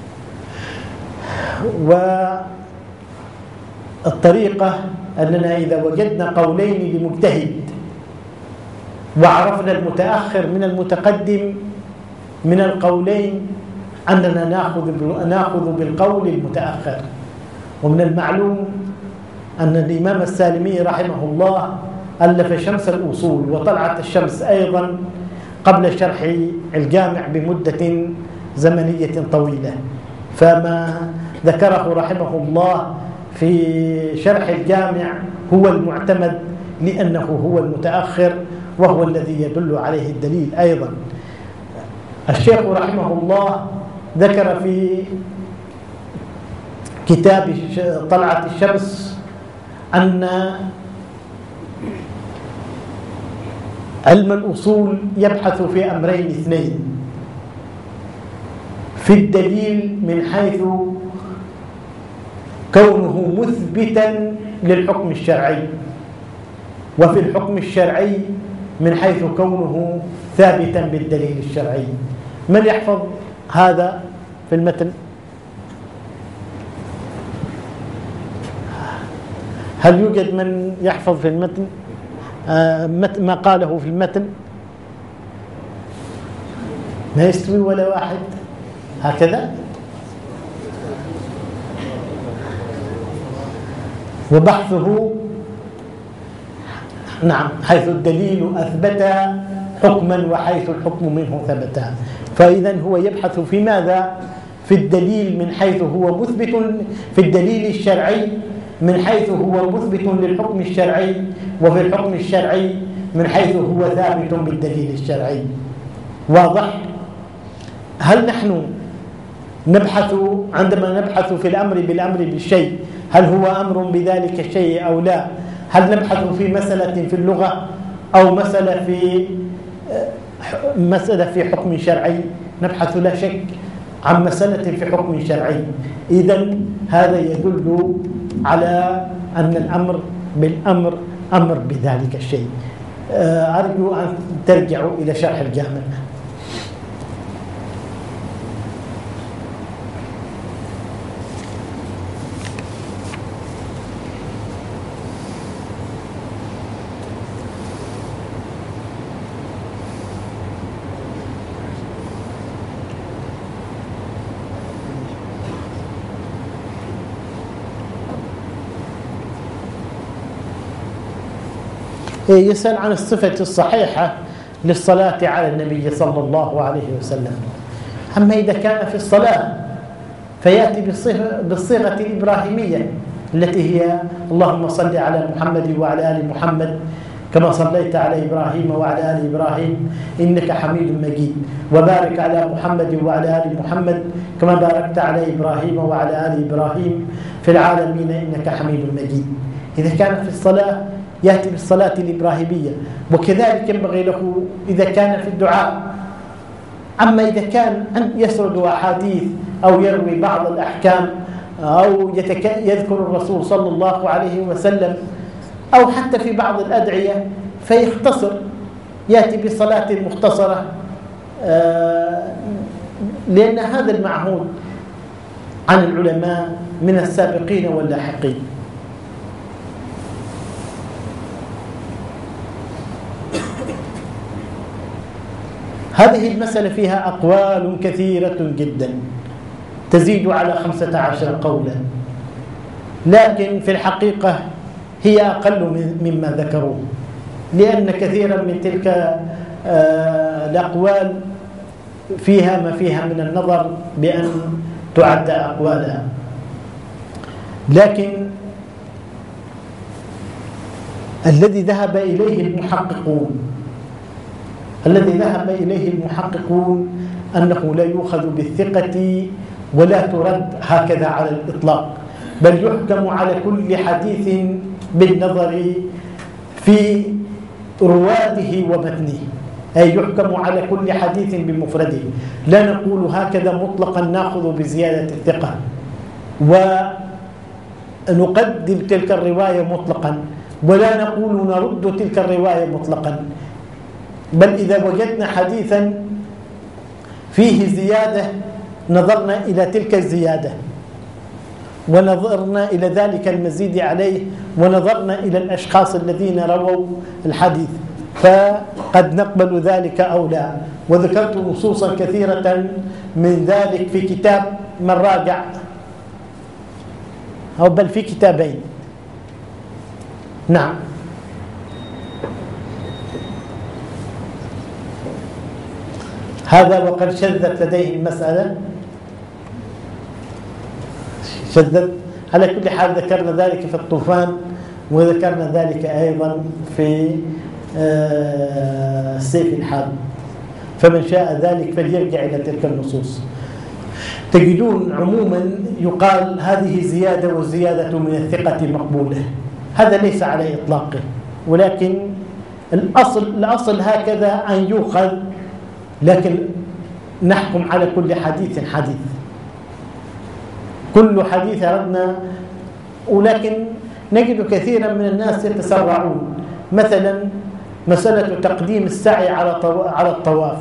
والطريقة أننا إذا وجدنا قولين لمجتهد وعرفنا المتأخر من المتقدم من القولين أننا نأخذ نأخذ بالقول المتأخر. ومن المعلوم أن الإمام السالمي رحمه الله ألف شمس الأصول وطلعت الشمس أيضا قبل شرح الجامع بمدة زمنية طويلة، فما ذكره رحمه الله في شرح الجامع هو المعتمد لأنه هو المتأخر وهو الذي يدل عليه الدليل. أيضا الشيخ رحمه الله ذكر في كتاب طلعت الشمس أن علم الأصول يبحث في أمرين اثنين: في الدليل من حيث كونه مثبتا للحكم الشرعي، وفي الحكم الشرعي من حيث كونه ثابتا بالدليل الشرعي. من يحفظ هذا في المتن؟ هل يوجد من يحفظ في المتن آه ما قاله في المتن؟ ما يستوي ولا واحد هكذا. وبحثه نعم حيث الدليل أثبت حكما وحيث الحكم منه ثبت. فإذا هو يبحث في ماذا؟ في الدليل من حيث هو مثبت، في الدليل الشرعي من حيث هو مثبت للحكم الشرعي، وفي الحكم الشرعي من حيث هو ثابت بالدليل الشرعي. واضح؟ هل نحن نبحث عندما نبحث في الأمر بالأمر بالشيء هل هو أمر بذلك الشيء أو لا؟ هل نبحث في مسألة في اللغة أو مسألة في مسألة في حكم شرعي؟ نبحث لا شك عن مسألة في حكم شرعي. إذن هذا يدل على أن الأمر بالأمر أمر بذلك الشيء. أرجو أن ترجعوا إلى شرح الجامع. يسأل عن الصفة الصحيحة للصلاة على النبي صلى الله عليه وسلم. أما إذا كان في الصلاة فيأتي بالصيغة الإبراهيمية التي هي اللهم صل على محمد وعلى آل محمد كما صليت على إبراهيم وعلى آل إبراهيم إنك حميد مجيد، وبارك على محمد وعلى آل محمد كما باركت على إبراهيم وعلى آل إبراهيم في العالمين إنك حميد مجيد. إذا كان في الصلاة يأتي بالصلاة الإبراهيمية، وكذلك ينبغي له إذا كان في الدعاء. أما إذا كان أن يسرد أحاديث أو يروي بعض الأحكام أو يذكر الرسول صلى الله عليه وسلم أو حتى في بعض الأدعية فيختصر، يأتي بصلاة مختصرة، لأن هذا المعهود عن العلماء من السابقين واللاحقين. هذه المسألة فيها أقوال كثيرة جدا تزيد على خمسة عشر قولا، لكن في الحقيقة هي أقل مما ذكروه، لأن كثيرا من تلك الأقوال فيها ما فيها من النظر بأن تعد أقوالا. لكن الذي ذهب إليه المحققون الذي ذهب إليه المحققون أنه لا يؤخذ بالثقة ولا ترد هكذا على الإطلاق، بل يحكم على كل حديث بالنظر في رواته ومتنه، أي يحكم على كل حديث بمفرده. لا نقول هكذا مطلقا نأخذ بزيادة الثقة ونقدم تلك الرواية مطلقا، ولا نقول نرد تلك الرواية مطلقا، بل إذا وجدنا حديثا فيه زيادة نظرنا إلى تلك الزيادة ونظرنا إلى ذلك المزيد عليه ونظرنا إلى الأشخاص الذين رووا الحديث فقد نقبل ذلك أو لا. وذكرت نصوصا كثيرة من ذلك في كتاب من راجع، أو بل في كتابين. نعم. هذا وقد شذت لديه المسألة، شذت. على كل حال ذكرنا ذلك في الطوفان، وذكرنا ذلك أيضا في سيف الحرب، فمن شاء ذلك فليرجع إلى تلك النصوص. تجدون عموما يقال هذه زيادة، والزيادة من الثقة مقبولة. هذا ليس على إطلاقه، ولكن الأصل, الأصل هكذا أن يؤخذ، لكن نحكم على كل حديث حديث، كل حديث أردنا. ولكن نجد كثيرا من الناس يتسرعون، مثلا مسألة تقديم السعي على الطواف.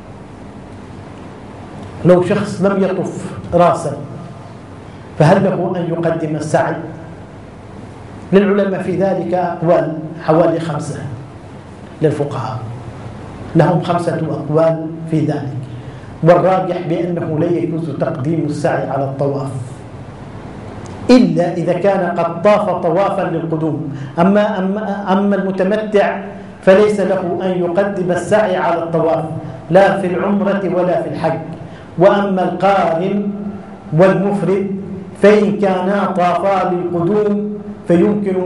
لو شخص لم يطف راسا فهل له أن يقدم السعي؟ للعلماء في ذلك أقوال، حوالي خمسة للفقهاء، لهم خمسة أقوال في ذلك. والراجح بأنه لا يجوز تقديم السعي على الطواف إلا إذا كان قد طاف طوافا للقدوم. أما, أما, أما المتمتع فليس له أن يقدم السعي على الطواف، لا في العمرة ولا في الحج. وأما القارن والمفرد فإن كانا طافا للقدوم فيمكن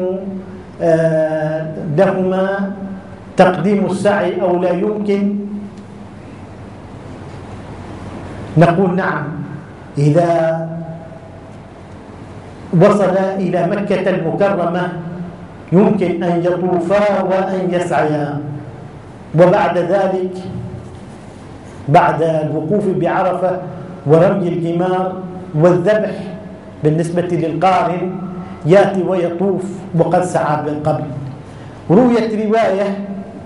لهما تقديم السعي أو لا يمكن. نقول نعم، إذا وصل إلى مكة المكرمة يمكن أن يطوفا وأن يسعيا، وبعد ذلك بعد الوقوف بعرفة ورمي الجمار والذبح بالنسبة للقارن يأتي ويطوف وقد سعى من قبل. رويت رواية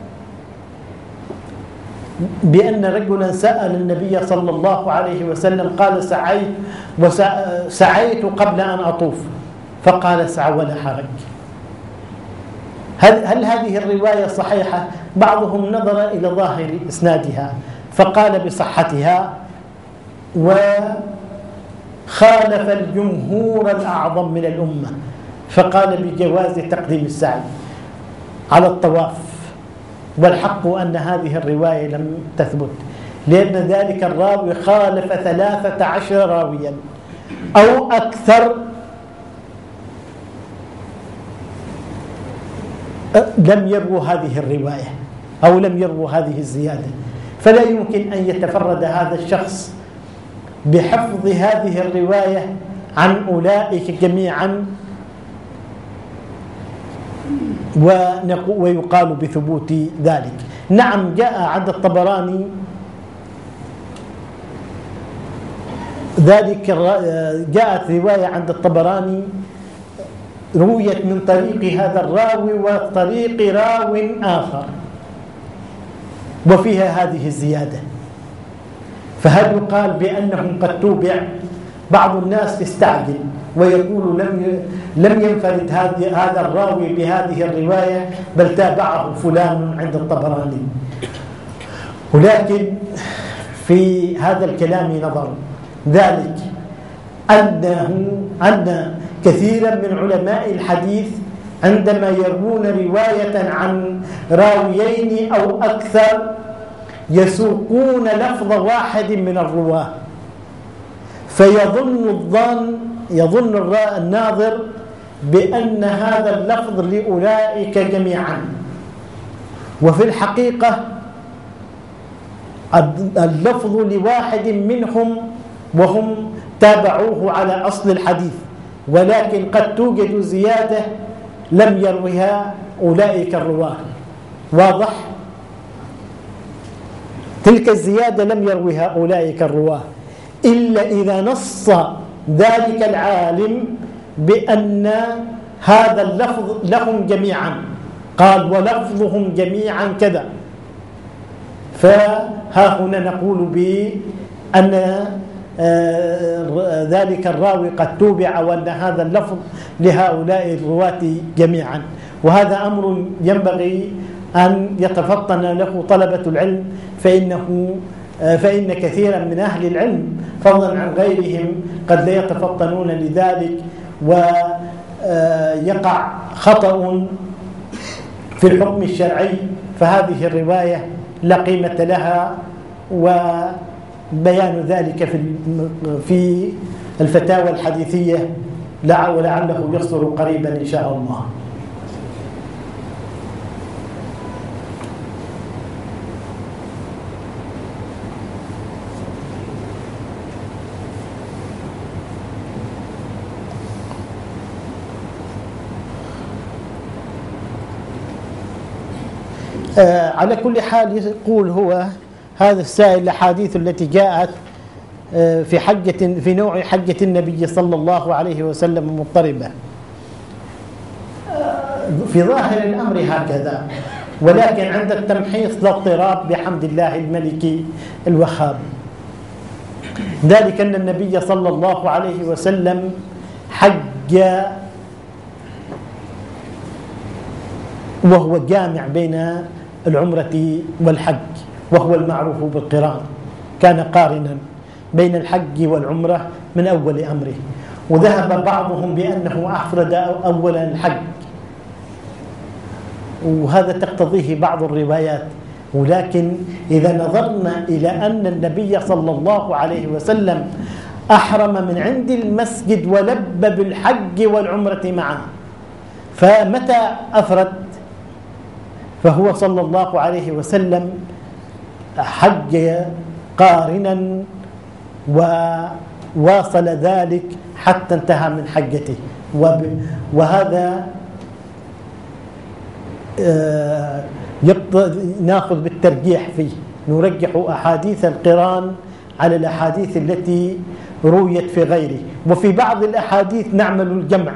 بأن رجلا سأل النبي صلى الله عليه وسلم قال سعيت وسعيت قبل أن أطوف، فقال اسع ولا حرج. هل, هل هذه الرواية صحيحة؟ بعضهم نظر إلى ظاهر إسنادها فقال بصحتها، وخالف الجمهور الأعظم من الأمة فقال بجواز تقديم السعي على الطواف. والحق أن هذه الرواية لم تثبت، لأن ذلك الراوي خالف ثلاثة عشر راويا أو أكثر لم يروا هذه الرواية أو لم يروا هذه الزيادة، فلا يمكن أن يتفرد هذا الشخص بحفظ هذه الرواية عن أولئك جميعا ويقال بثبوت ذلك. نعم، جاء عند الطبراني ذلك، جاءت رواية عند الطبراني رويت من طريق هذا الراوي وطريق راو آخر وفيها هذه الزيادة، فهل يقال بأنه قد توبع؟ بعض الناس يستعجل ويقول لم لم ينفرد هذا الراوي بهذه الرواية بل تابعه فلان عند الطبراني. ولكن في هذا الكلام نظر، ذلك أنه أن كثيرا من علماء الحديث عندما يروون رواية عن راويين أو أكثر يسوقون لفظ واحد من الرواه، فيظن الظن يظن الناظر بأن هذا اللفظ لأولئك جميعا، وفي الحقيقة اللفظ لواحد منهم وهم تابعوه على أصل الحديث، ولكن قد توجد زيادة لم يروها أولئك الرواه. واضح؟ تلك الزيادة لم يروها أولئك الرواه إلا إذا نص ذلك العالم بأن هذا اللفظ لهم جميعا، قال ولفظهم جميعا كذا، فها هنا نقول بأن ذلك الراوي قد توبع وأن هذا اللفظ لهؤلاء الرواة جميعا. وهذا أمر ينبغي أن يتفطن له طلبة العلم، فإنه فإن كثيرا من أهل العلم فضلا عن غيرهم قد لا يتفطنون لذلك، ويقع خطأ في الحكم الشرعي، فهذه الرواية لا قيمة لها، وبيان ذلك في في الفتاوى الحديثية ولعله يصدر قريبا إن شاء الله. آه على كل حال يقول هو هذا السائل الأحاديث التي جاءت آه في حجة في نوع حجة النبي صلى الله عليه وسلم مضطربة، آه في ظاهر الأمر هكذا، ولكن عند التمحيص لا اضطراب بحمد الله الملك الوهاب. ذلك أن النبي صلى الله عليه وسلم حج وهو جامع بين العمرة والحج، وهو المعروف بالقران، كان قارنا بين الحج والعمرة من أول أمره، وذهب بعضهم بأنه أفرد أولا الحج، وهذا تقتضيه بعض الروايات. ولكن إذا نظرنا إلى أن النبي صلى الله عليه وسلم أحرم من عند المسجد ولب بالحج والعمرة معا، فمتى أفرد؟ فهو صلى الله عليه وسلم حج قارنا وواصل ذلك حتى انتهى من حجته، وهذا ناخذ بالترجيح فيه، نرجح أحاديث القران على الأحاديث التي رويت في غيره، وفي بعض الأحاديث نعمل الجمع،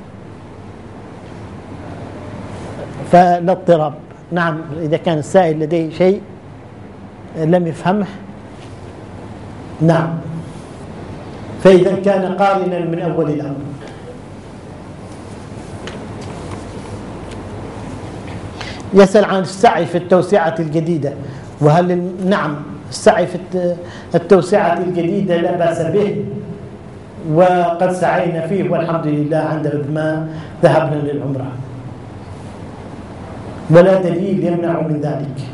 فلا اضطراب. نعم، إذا كان السائل لديه شيء لم يفهمه. نعم، فإذا كان قارنا من أول الأمر. يسأل عن السعي في التوسعة الجديدة، وهل نعم السعي في التوسعة الجديدة لا بأس به، وقد سعينا فيه والحمد لله عندما ذهبنا للعمرة، ولا دليل يمنع من ذلك.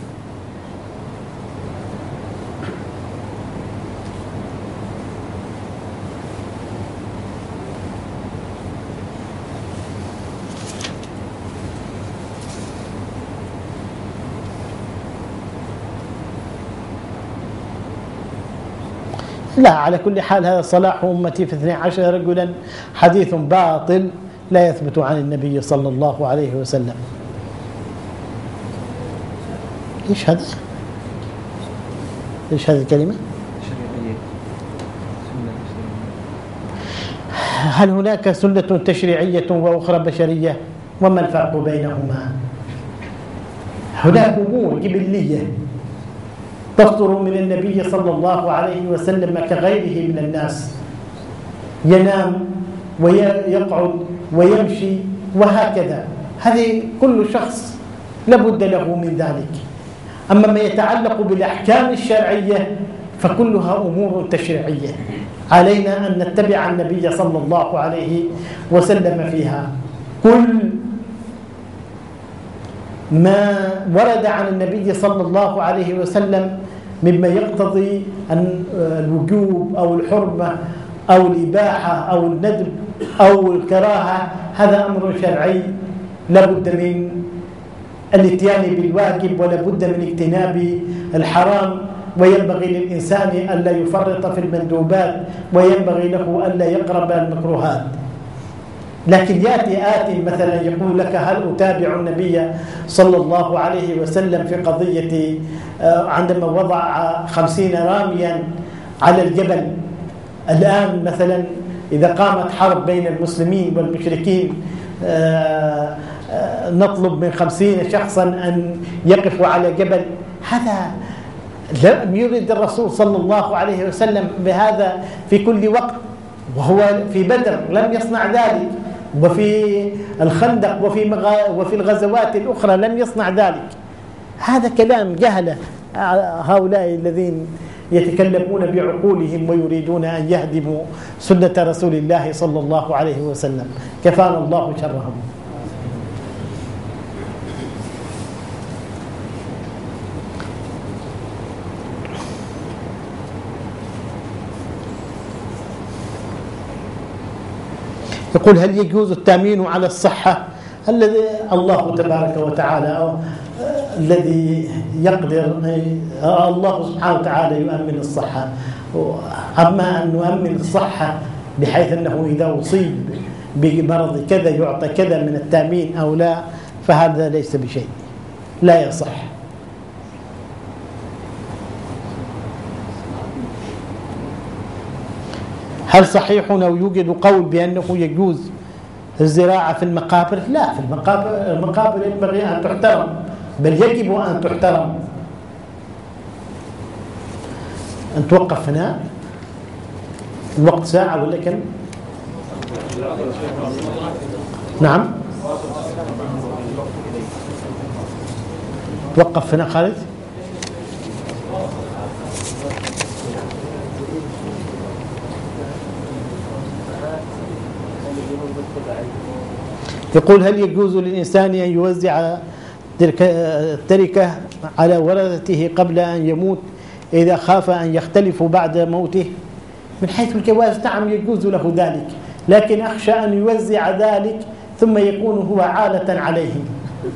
لا، على كل حال هذا صلاح أمتي في اثني عشر رجلا حديث باطل لا يثبت عن النبي صلى الله عليه وسلم. إيش هذا؟ إيش هذه الكلمة؟ هل هناك سنة تشريعية وأخرى بشرية؟ وما الفرق بينهما؟ هناك أمور جبلية تصدر من النبي صلى الله عليه وسلم كغيره من الناس، ينام ويقعد ويمشي وهكذا، هذه كل شخص لابد له من ذلك. أما ما يتعلق بالأحكام الشرعية فكلها أمور تشريعية، علينا أن نتبع النبي صلى الله عليه وسلم فيها. كل ما ورد عن النبي صلى الله عليه وسلم مما يقتضي أن الوجوب أو الحرمة أو الإباحة أو الندب أو الكراهة، هذا أمر شرعي لابد من الاتيان بالواجب ولابد من اجتناب الحرام، وينبغي للإنسان ألا يفرط في المندوبات، وينبغي له ألا يقرب المكروهات. لكن يأتي آتي مثلا يقول لك هل أتابع النبي صلى الله عليه وسلم في قضية عندما وضع خمسين راميا على الجبل؟ الآن مثلا إذا قامت حرب بين المسلمين والمشركين نطلب من خمسين شخصا أن يقفوا على جبل، هذا لم يرد الرسول صلى الله عليه وسلم بهذا في كل وقت، وهو في بدر لم يصنع ذلك، وفي الخندق وفي مغا وفي الغزوات الأخرى لم يصنع ذلك. هذا كلام جهلة هؤلاء الذين يتكلمون بعقولهم ويريدون أن يهدموا سنة رسول الله صلى الله عليه وسلم، كفانا الله شرهم. يقول هل يجوز التأمين على الصحة؟ الذي الله تبارك وتعالى الذي يقدر، الله سبحانه وتعالى يؤمن الصحة. أما أن نؤمن الصحة بحيث أنه إذا أصيب بمرض كذا يعطى كذا من التأمين أو لا، فهذا ليس بشيء، لا يصح. هل صحيح أو يوجد قول بأنه يجوز الزراعة في المقابر؟ لا، في المقابر المقابر ينبغي أن تحترم، بل يجب أن تحترم. أن توقف هنا الوقت ساعة ولا كم؟ نعم، توقف هنا خالد. يقول هل يجوز للإنسان أن يوزع التركة على ورثته قبل أن يموت إذا خاف أن يختلفوا بعد موته؟ من حيث الجواز نعم يجوز له ذلك، لكن أخشى أن يوزع ذلك ثم يكون هو عالة عليهم.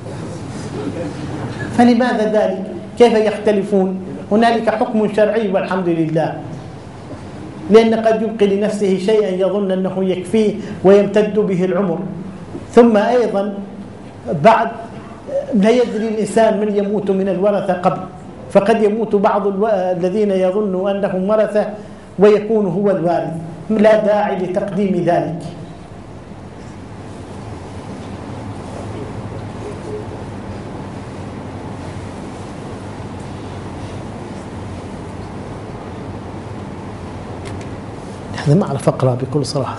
فلماذا ذلك؟ كيف يختلفون؟ هنالك حكم شرعي والحمد لله، لأن قد يبقي لنفسه شيئا يظن أنه يكفيه ويمتد به العمر. ثم أيضا بعد لا يدري الإنسان من يموت من الورثة قبل، فقد يموت بعض الذين يظنوا أنهم ورثة ويكون هو الوارث، لا داعي لتقديم ذلك. هذا ما أعرف أقرأ بكل صراحة.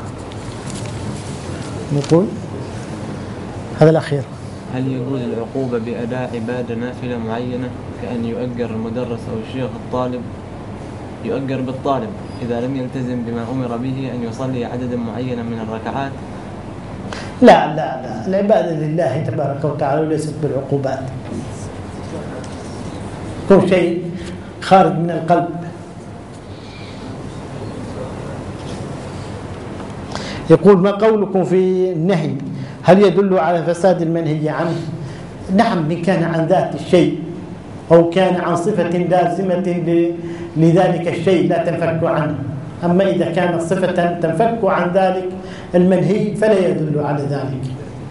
نقول هذا الأخير. هل يجوز العقوبة بأداء عبادة نافلة معينة كأن يؤجر المدرس أو الشيخ الطالب يؤجر بالطالب إذا لم يلتزم بما أمر به أن يصلي عددا معينا من الركعات؟ لا لا لا، العبادة لله تبارك وتعالى وليست بالعقوبات. كل شيء خارج من القلب. يقول ما قولكم في النهي؟ هل يدل على فساد المنهي عنه؟ نعم، إن كان عن ذات الشيء أو كان عن صفة لازمة لذلك الشيء لا تنفك عنه. أما إذا كانت صفة تنفك عن ذلك المنهي فلا يدل على ذلك.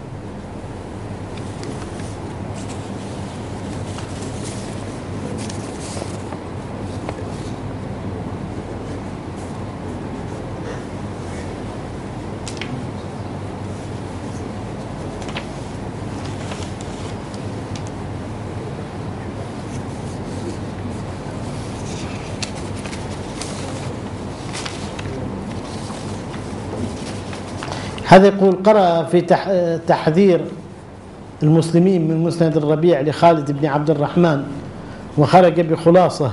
هذا يقول قرأ في تحذير المسلمين من مسند الربيع لخالد بن عبد الرحمن وخرج بخلاصة.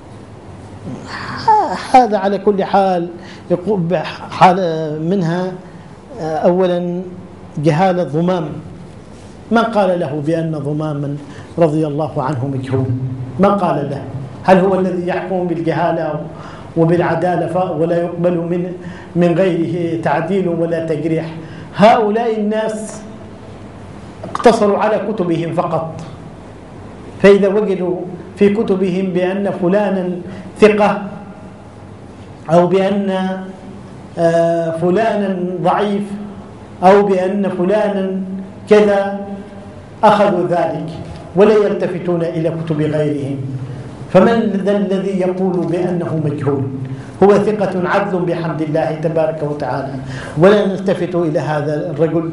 هذا على كل حال يقول حال منها أولا جهالة ضمام، ما قال له بأن ضماما رضي الله عنه مجهول، ما قال له. هل هو الذي يحكم بالجهالة وبالعدالة ولا يقبل من من غيره تعديل ولا تجريح؟ هؤلاء الناس اقتصروا على كتبهم فقط، فإذا وجدوا في كتبهم بأن فلانا ثقة أو بأن فلانا ضعيف أو بأن فلانا كذا أخذوا ذلك ولا يلتفتون إلى كتب غيرهم. فمن ذا الذي يقول بأنه مجهول؟ هو ثقة عدل بحمد الله تبارك وتعالى، ولا نلتفت إلى هذا الرجل.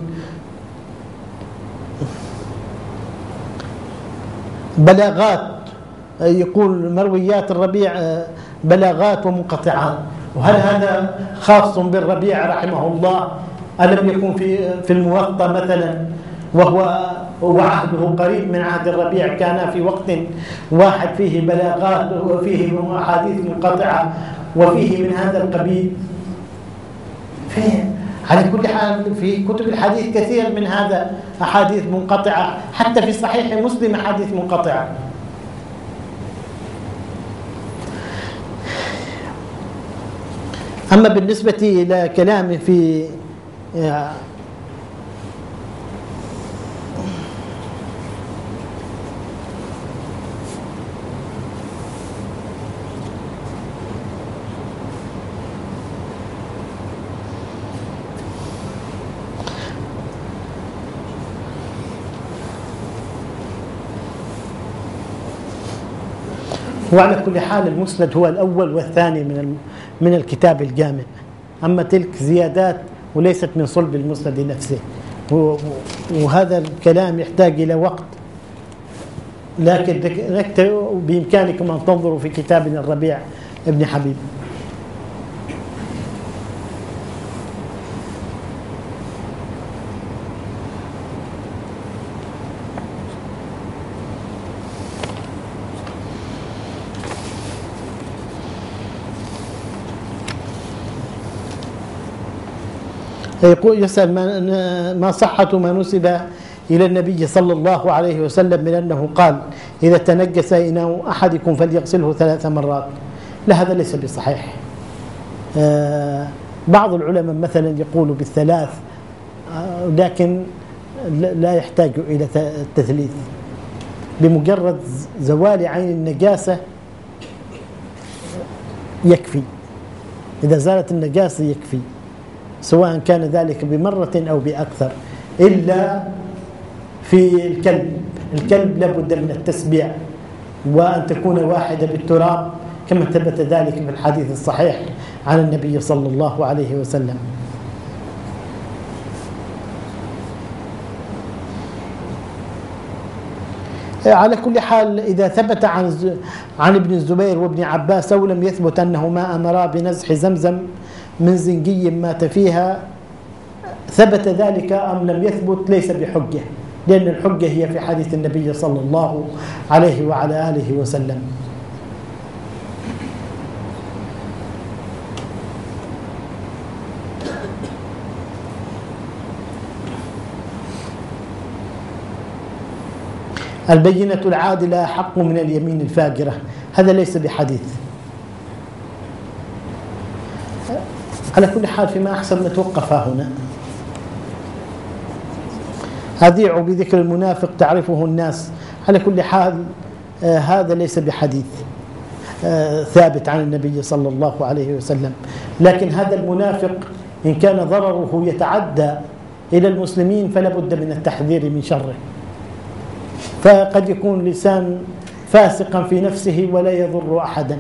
بلاغات، يقول مرويات الربيع بلاغات ومنقطعات، وهل هذا خاص بالربيع رحمه الله ألم يكن في في الموطأ مثلا وهو وعهده قريب من عهد الربيع، كان في وقت واحد فيه بلاغات وفيه أحاديث منقطعة وفيه من هذا القبيل. فيه على كل حال في كتب الحديث كثير من هذا أحاديث منقطعة، حتى في صحيح مسلم أحاديث منقطعة. أما بالنسبة إلى كلامه في وعلى كل حال المسند هو الأول والثاني من من الكتاب الجامع، أما تلك زيادات وليست من صلب المسند نفسه، وهذا الكلام يحتاج إلى وقت، لكن بإمكانكم أن تنظروا في كتابنا الربيع ابن حبيب. يقول يسأل ما صحة ما نسب إلى النبي صلى الله عليه وسلم من أنه قال إذا تنجس إناء أحدكم فليغسله ثلاث مرات. لا، هذا ليس بصحيح. بعض العلماء مثلا يقول بالثلاث، لكن لا يحتاج إلى التثليث، بمجرد زوال عين النجاسة يكفي. إذا زالت النجاسة يكفي، سواء كان ذلك بمرة أو بأكثر، إلا في الكلب. الكلب لابد من التسبيع وأن تكون واحدة بالتراب، كما ثبت ذلك في الحديث الصحيح عن النبي صلى الله عليه وسلم. على كل حال إذا ثبت عن عن ابن الزبير وابن عباس أو لم يثبت أنهما أمرا بنزح زمزم من زنجي مات فيها، ثبت ذلك أم لم يثبت ليس بحجة، لأن الحجة هي في حديث النبي صلى الله عليه وعلى آله وسلم. البينة العادلة حق من اليمين الفاجرة، هذا ليس بحديث. على كل حال فيما أحسن نتوقف هنا. أذيع بذكر المنافق تعرفه الناس. على كل حال آه هذا ليس بحديث آه ثابت عن النبي صلى الله عليه وسلم، لكن هذا المنافق إن كان ضرره يتعدى إلى المسلمين فلا بد من التحذير من شره. فقد يكون لسان فاسقا في نفسه ولا يضر أحدا،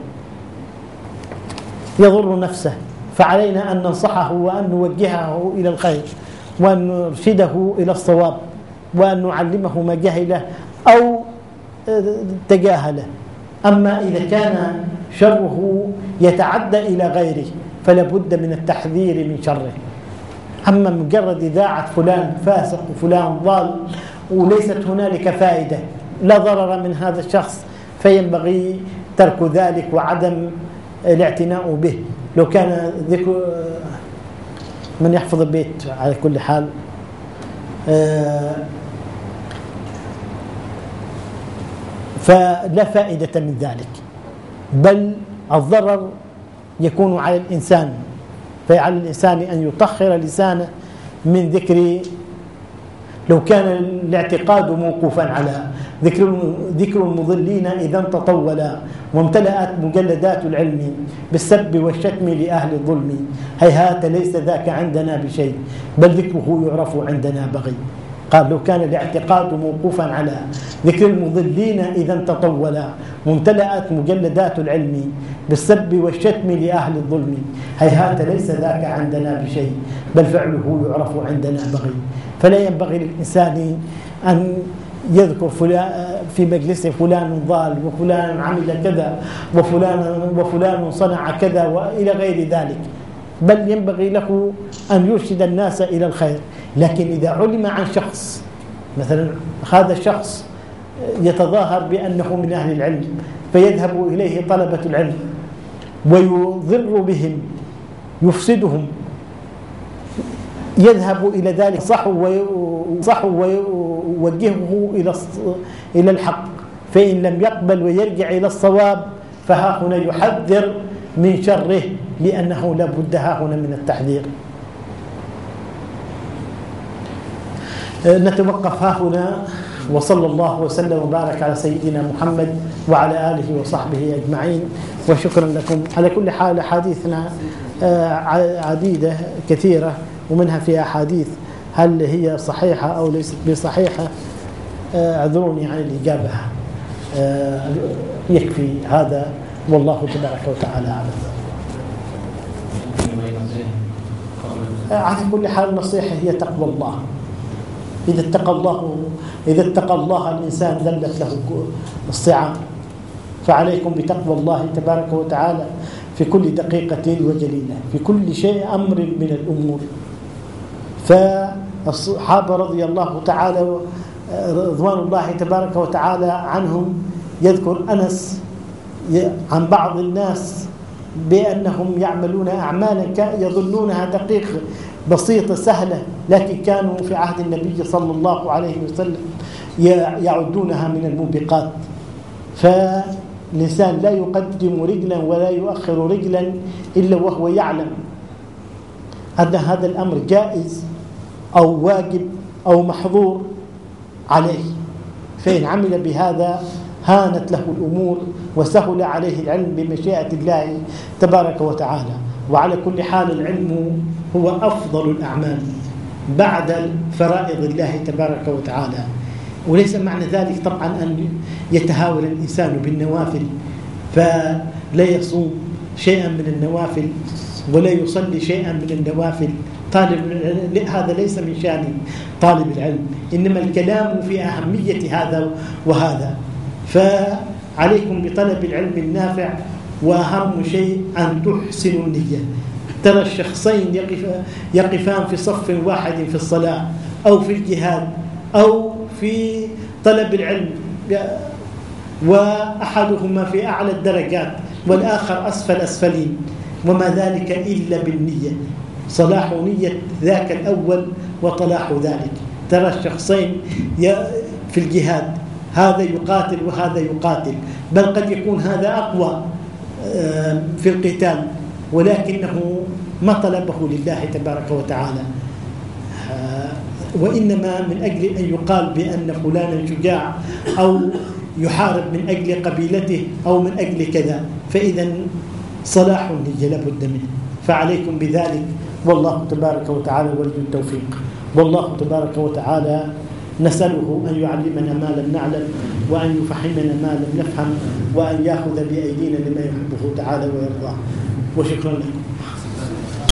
يضر نفسه، فعلينا أن ننصحه وأن نوجهه إلى الخير وأن نرشده إلى الصواب وأن نعلمه ما جهله أو تجاهله. أما إذا كان شره يتعدى إلى غيره فلا بد من التحذير من شره. أما مجرد إذاعة فلان فاسق وفلان ضال وليست هنالك فائدة، لا ضرر من هذا الشخص، فينبغي ترك ذلك وعدم الاعتناء به. لو كان ذكر من يحفظ البيت على كل حال فلا فائدة من ذلك، بل الضرر يكون على الإنسان، فعلى الإنسان أن يطهر لسانه من ذكر. لو كان الاعتقاد موقوفا على ذكر ذكر المضلين إذا تطولا وامتلأت مجلدات العلم بالسب والشتم لأهل الظلم، هيهات ليس ذاك عندنا بشيء بل ذكره يعرف عندنا بغي. قال لو كان الاعتقاد موقوفا على ذكر المضلين إذا تطولا وامتلأت مجلدات العلم بالسب والشتم لأهل الظلم، هيهات ليس ذاك عندنا بشيء بل فعله يعرف عندنا بغي. فلا ينبغي للإنسان أن يذكر فلان في مجلسه فلان ضال وفلان عمل كذا وفلان وفلان صنع كذا وإلى غير ذلك، بل ينبغي له أن يرشد الناس إلى الخير. لكن إذا علم عن شخص مثلا هذا الشخص يتظاهر بأنه من أهل العلم فيذهب إليه طلبة العلم ويضر بهم يفسدهم، يذهب إلى ذلك صح ويوجهه إلى إلى الحق، فإن لم يقبل ويرجع إلى الصواب فها هنا يحذر من شره، لأنه لا بد ها هنا من التحذير. نتوقف ها هنا، وصلى الله وسلم وبارك على سيدنا محمد وعلى آله وصحبه أجمعين، وشكرا لكم. على كل حال حديثنا عديدة كثيرة، ومنها في أحاديث هل هي صحيحة أو ليست بصحيحة، اعذروني عن الإجابة. يكفي هذا، والله تبارك وتعالى أعلم. على كل حال النصيحة هي تقوى الله. إذا اتقى الله إذا اتقى الله الإنسان ذلت له الصعاب، فعليكم بتقوى الله تبارك وتعالى في كل دقيقة وجليلة، في كل شيء أمر من الأمور. فالصحابة رضي الله تعالى رضوان الله تبارك وتعالى عنهم يذكر أنس عن بعض الناس بأنهم يعملون أعمالا يظنونها دقيقة بسيطة سهلة، لكن كانوا في عهد النبي صلى الله عليه وسلم يعدونها من الموبقات. فالإنسان لا يقدم رجلا ولا يؤخر رجلا إلا وهو يعلم أن هذا الأمر جائز أو واجب أو محظور عليه، فإن عمل بهذا هانت له الأمور وسهل عليه العلم بمشيئة الله تبارك وتعالى. وعلى كل حال العلم هو أفضل الأعمال بعد فرائض الله تبارك وتعالى، وليس معنى ذلك طبعا أن يتهاون الإنسان بالنوافل، فلا يصوم شيئا من النوافل ولا يصلي شيئا من النوافل. طالب هذا ليس من شأن طالب العلم، إنما الكلام في أهمية هذا وهذا. فعليكم بطلب العلم النافع، وأهم شيء أن تحسنوا النية. ترى الشخصين يقف يقفان في صف واحد في الصلاة أو في الجهاد أو في طلب العلم، وأحدهما في أعلى الدرجات والآخر أسفل أسفلين، وما ذلك إلا بالنية، صلاح نية ذاك الأول وطلاح ذلك. ترى الشخصين في الجهاد هذا يقاتل وهذا يقاتل، بل قد يكون هذا أقوى في القتال ولكنه ما طلبه لله تبارك وتعالى، وإنما من أجل أن يقال بأن فلانا شجاع أو يحارب من أجل قبيلته أو من أجل كذا. فإذا صلاح النية لابد منه، فعليكم بذلك، والله تبارك وتعالى ولي التوفيق. والله تبارك وتعالى نسأله أن يعلمنا ما لم نعلم، وأن يفهمنا ما لم نفهم، وأن يأخذ بأيدينا لما يحبه تعالى ويرضاه. وشكرا لكم.